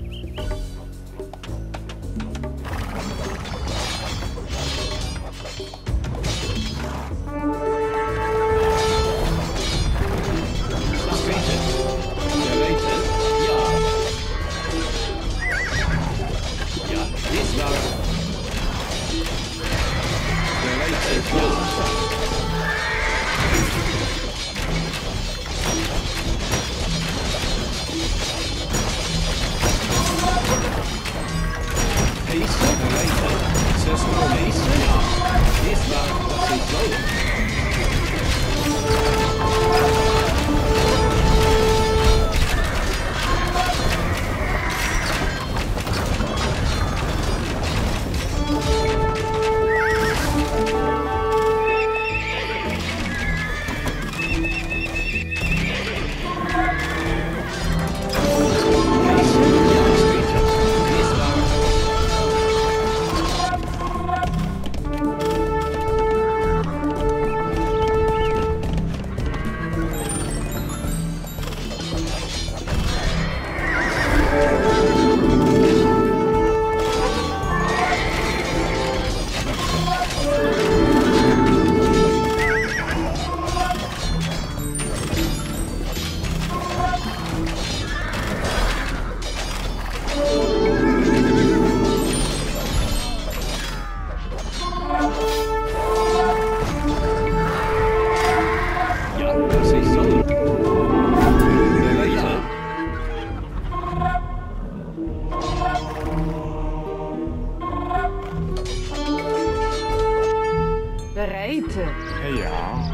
[SPEAKER 4] Bereite.
[SPEAKER 2] Ja.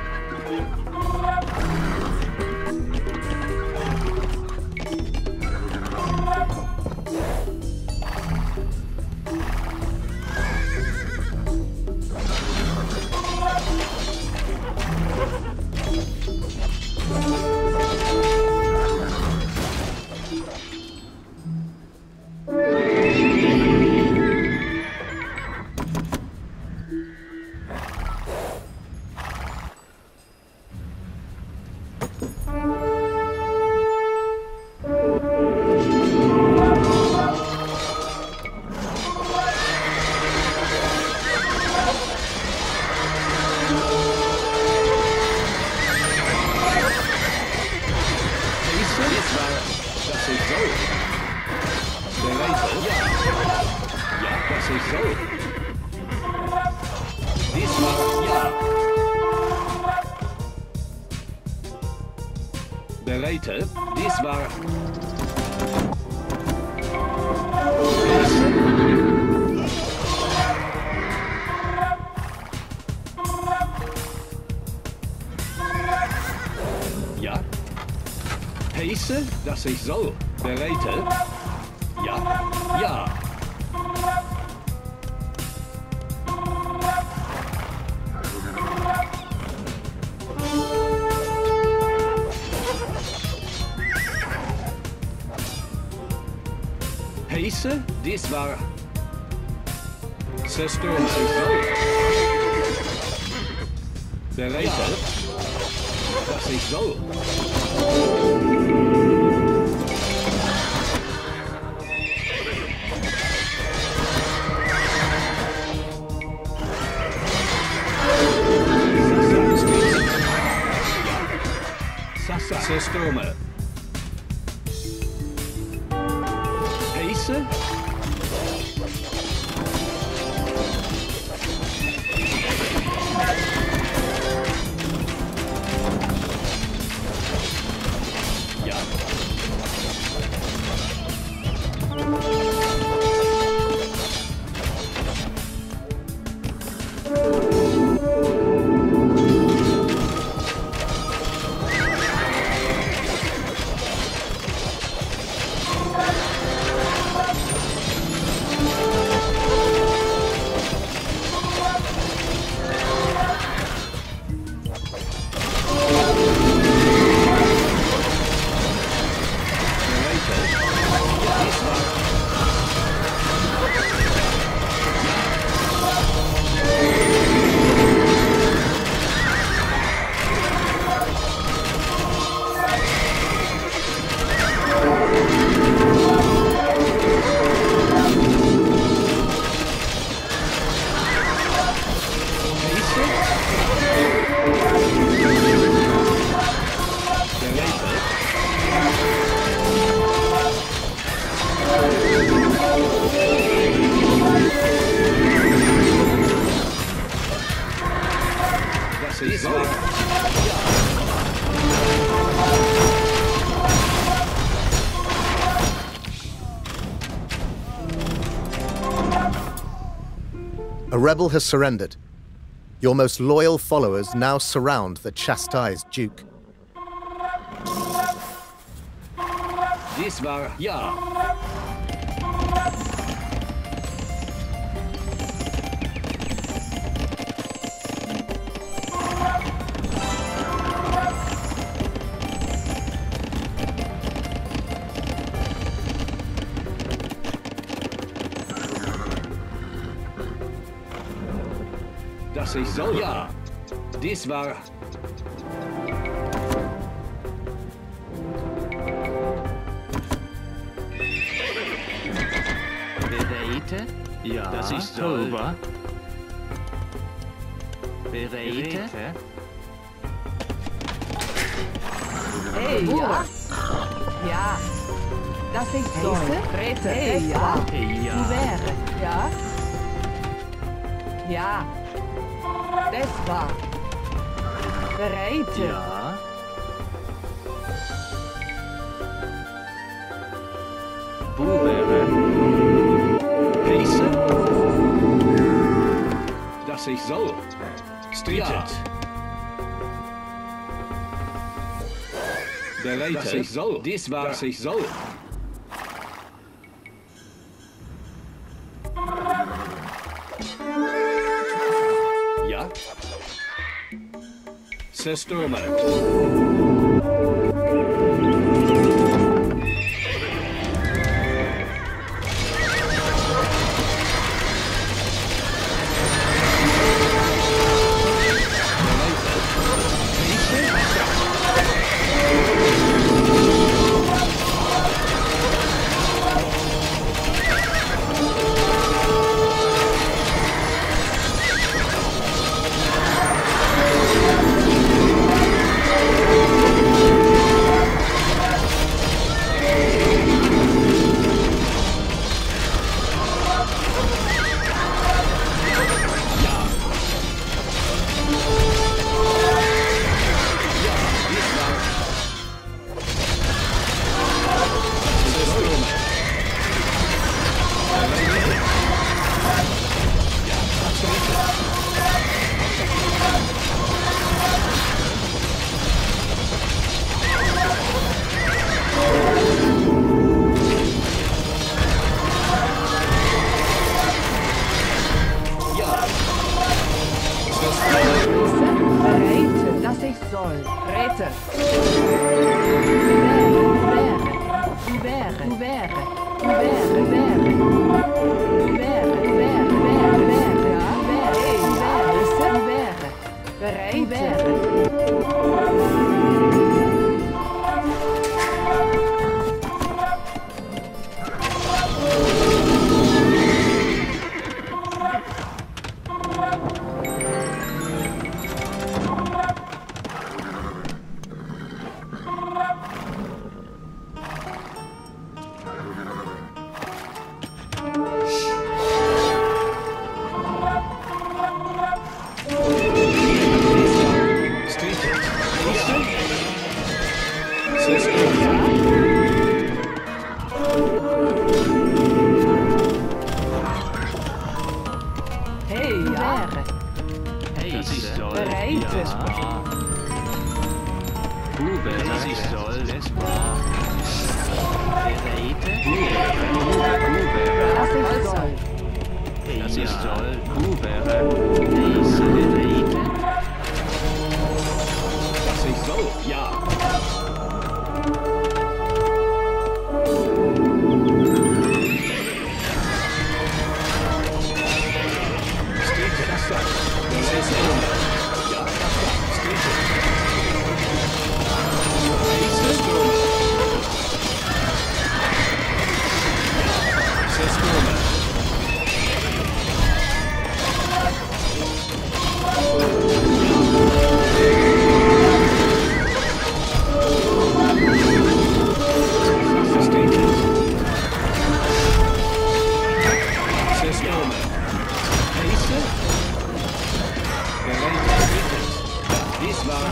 [SPEAKER 3] Bereite, dies war... Ja. Heiße, dass ich soll. Bereite. Ja. Ja. Heiße, dies war... Zerstört sich soll. Bereite, dass ich soll. Zerstörme. Heiße? Ja.
[SPEAKER 1] A rebel has surrendered. Your most loyal followers now surround the chastised Duke.
[SPEAKER 3] Dies war ja. Dass ich soll. Ja. Dies war. Bereite? Ja. Dass ich soll. Bereite?
[SPEAKER 4] Hey, ja. Ja. Dass ich soll. Rete. Hey, ja.
[SPEAKER 3] Ja.
[SPEAKER 4] Wäre. Ja. Ja. Das war. Bereite.
[SPEAKER 3] Ja. Buhre. Heiße. Dass ich soll. Streetet. Bereite. Dass ich soll. Dies war. Dass ich soll. Ja. Settlement.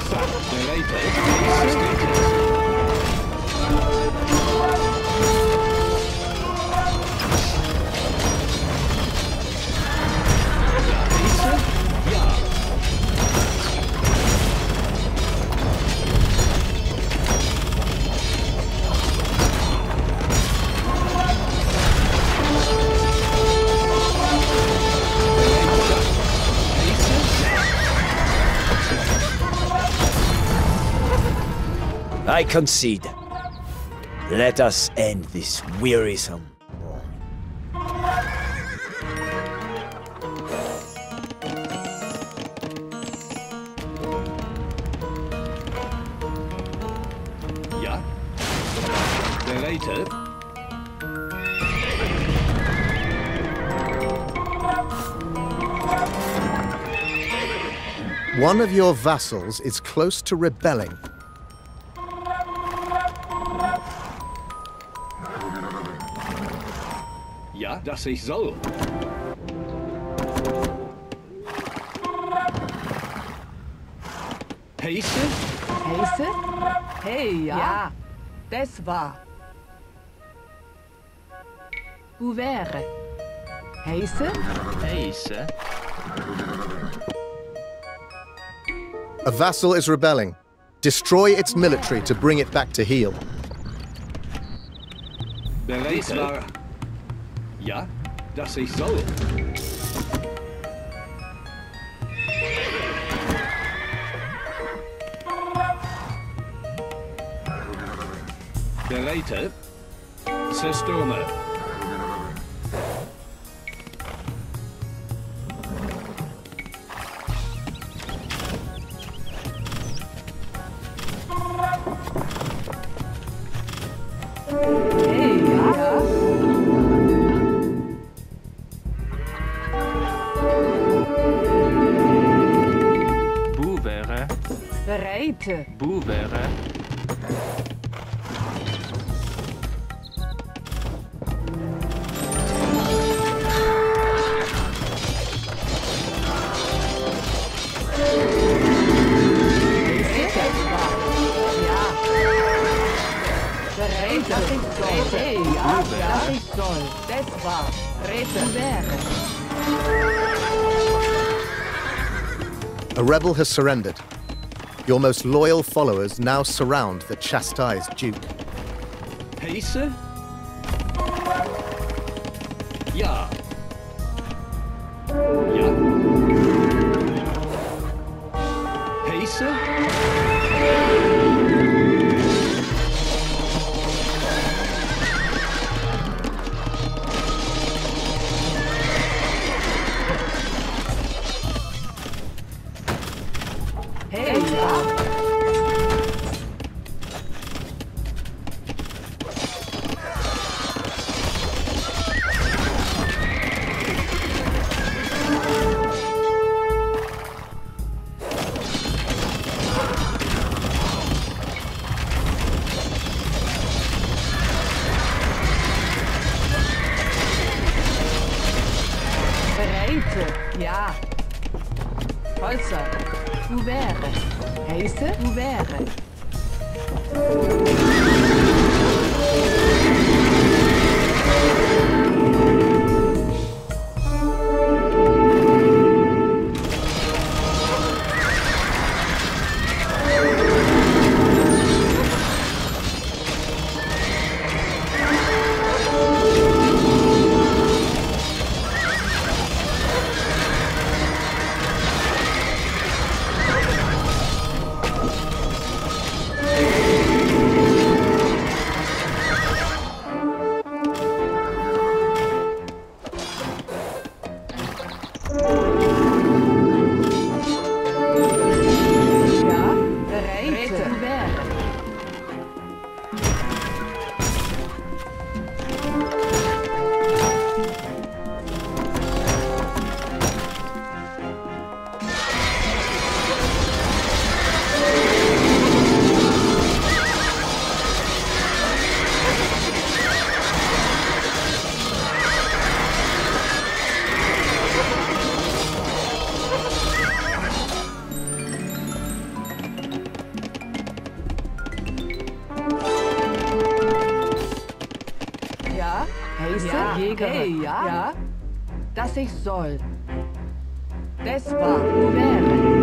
[SPEAKER 3] Wasser. Bereitet. Heiße.
[SPEAKER 7] I concede. Let us end this wearisome war.
[SPEAKER 3] Ja. Bereitet.
[SPEAKER 1] One of your vassals is close to rebelling.
[SPEAKER 3] Ja, dass ich soll. Heiße?
[SPEAKER 4] Heiße? Hey, ja. Ja, das war. Hoe wäre? Heiße?
[SPEAKER 3] Heiße.
[SPEAKER 1] A vassal is rebelling. Destroy its military to bring it back to heel.
[SPEAKER 3] Bereitet. Ja, dass ich soll. Bereitet. Systeme.
[SPEAKER 4] Hey, ja.
[SPEAKER 3] Boevere.
[SPEAKER 4] Bereite.
[SPEAKER 3] Boevere.
[SPEAKER 4] Dat ik soll. Hey, ja, dat ik soll. Das war. Reden wäre.
[SPEAKER 1] A rebel has surrendered. Your most loyal followers now surround the chastised Duke.
[SPEAKER 3] Heiße? Ja. Ja. Heiße?
[SPEAKER 4] Hey, ja. Bereite. Ja. Holzer. Hoe wäre? Heiße? Hoe wäre? Ja, Jäger. Hey, ja. Ja. Dass ich soll. Das war wäre.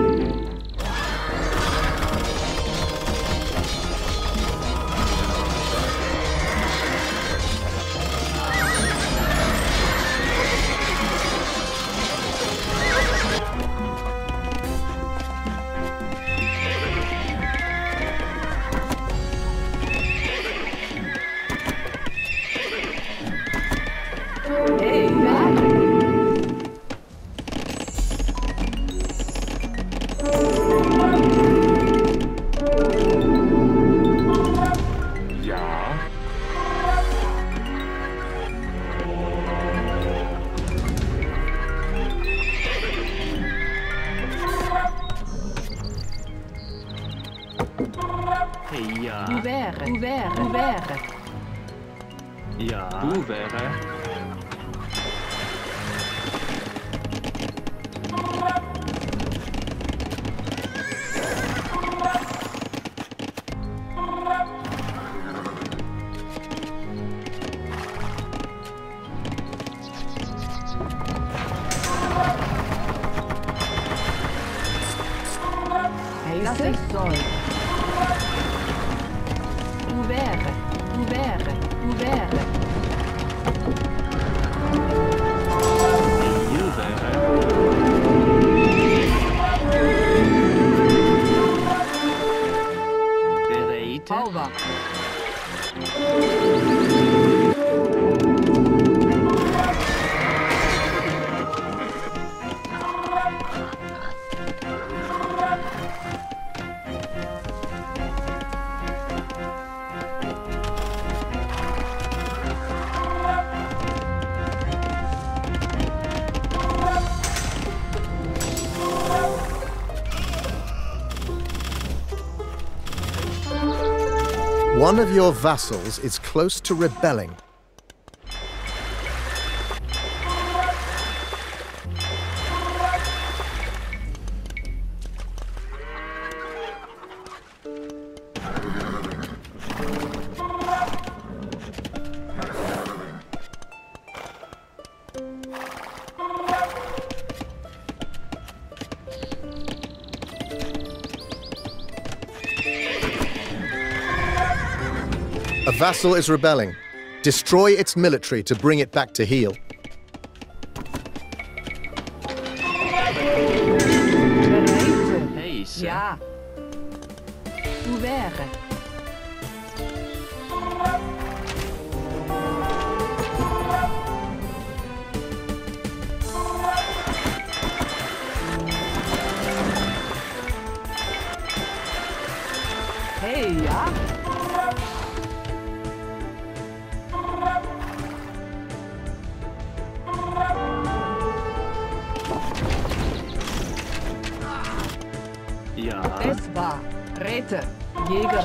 [SPEAKER 1] One of your vassals is close to rebelling. A vassal is rebelling. Destroy its military to bring it back to heel.
[SPEAKER 4] Ja. Hoe wäre? Hey, ja.
[SPEAKER 3] Ja.
[SPEAKER 4] Es war Räte, Jäger.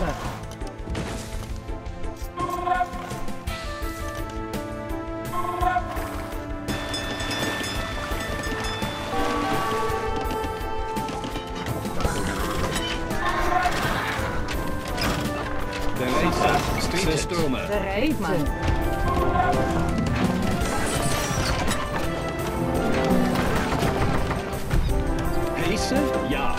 [SPEAKER 3] Der Räte, Stürmer.
[SPEAKER 4] Bereit, Mann.
[SPEAKER 3] Pace? Ja.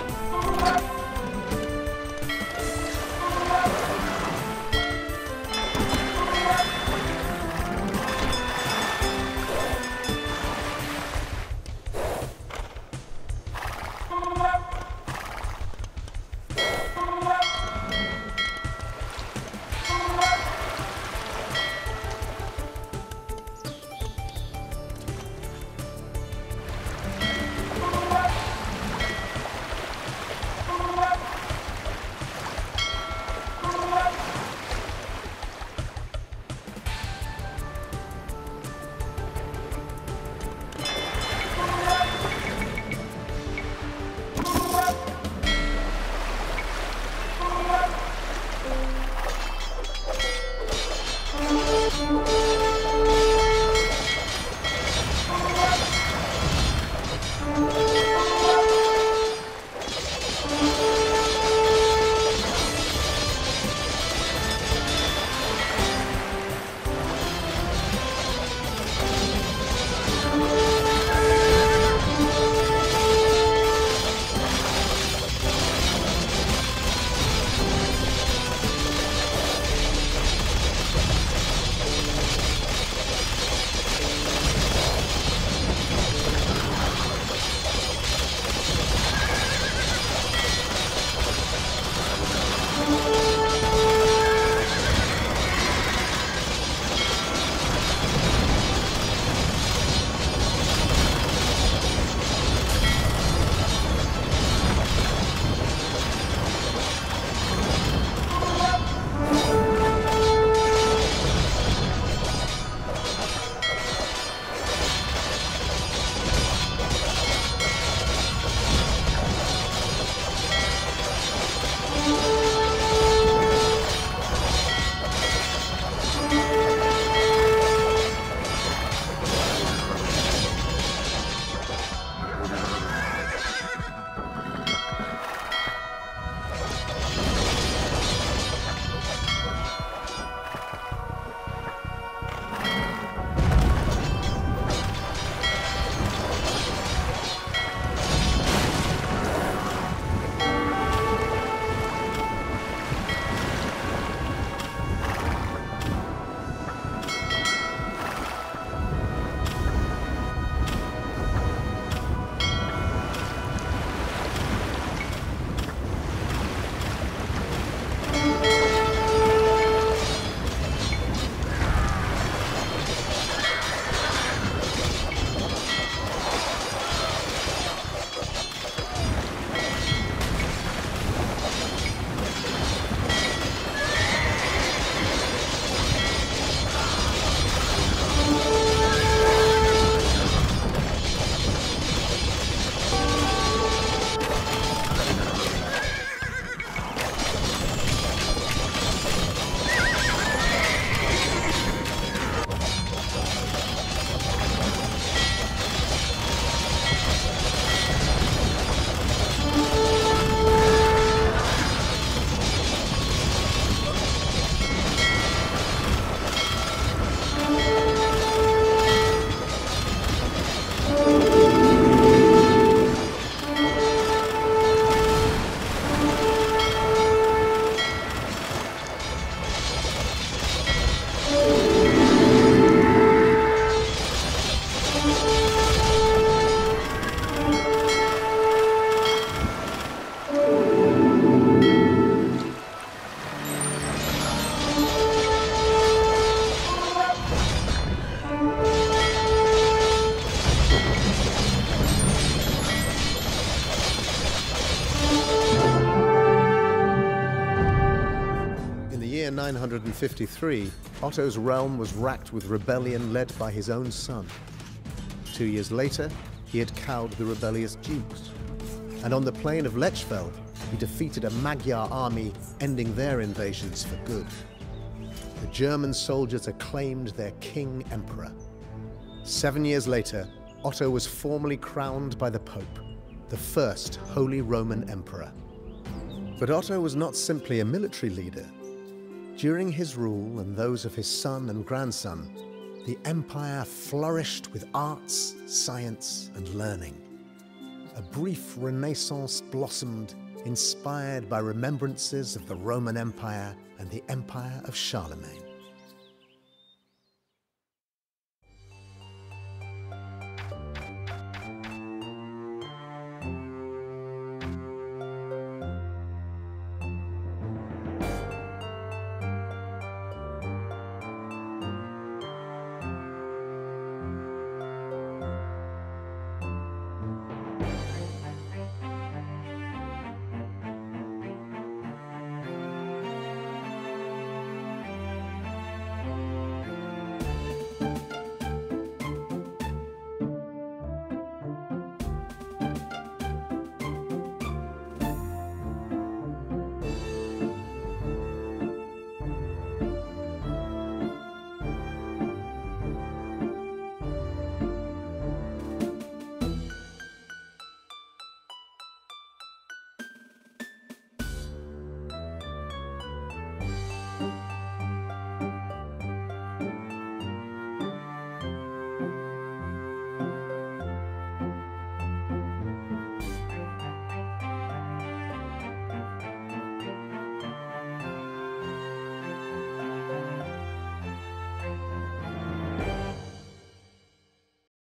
[SPEAKER 1] nine hundred fifty-three, Otto's realm was racked with rebellion led by his own son. Two years later, he had cowed the rebellious Dukes. And on the plain of Lechfeld, he defeated a Magyar army, ending their invasions for good. The German soldiers acclaimed their king-emperor. Seven years later, Otto was formally crowned by the Pope, the first Holy Roman Emperor. But Otto was not simply a military leader. During his rule and those of his son and grandson, the empire flourished with arts, science, and learning. A brief renaissance blossomed, inspired by remembrances of the Roman Empire and the Empire of Charlemagne.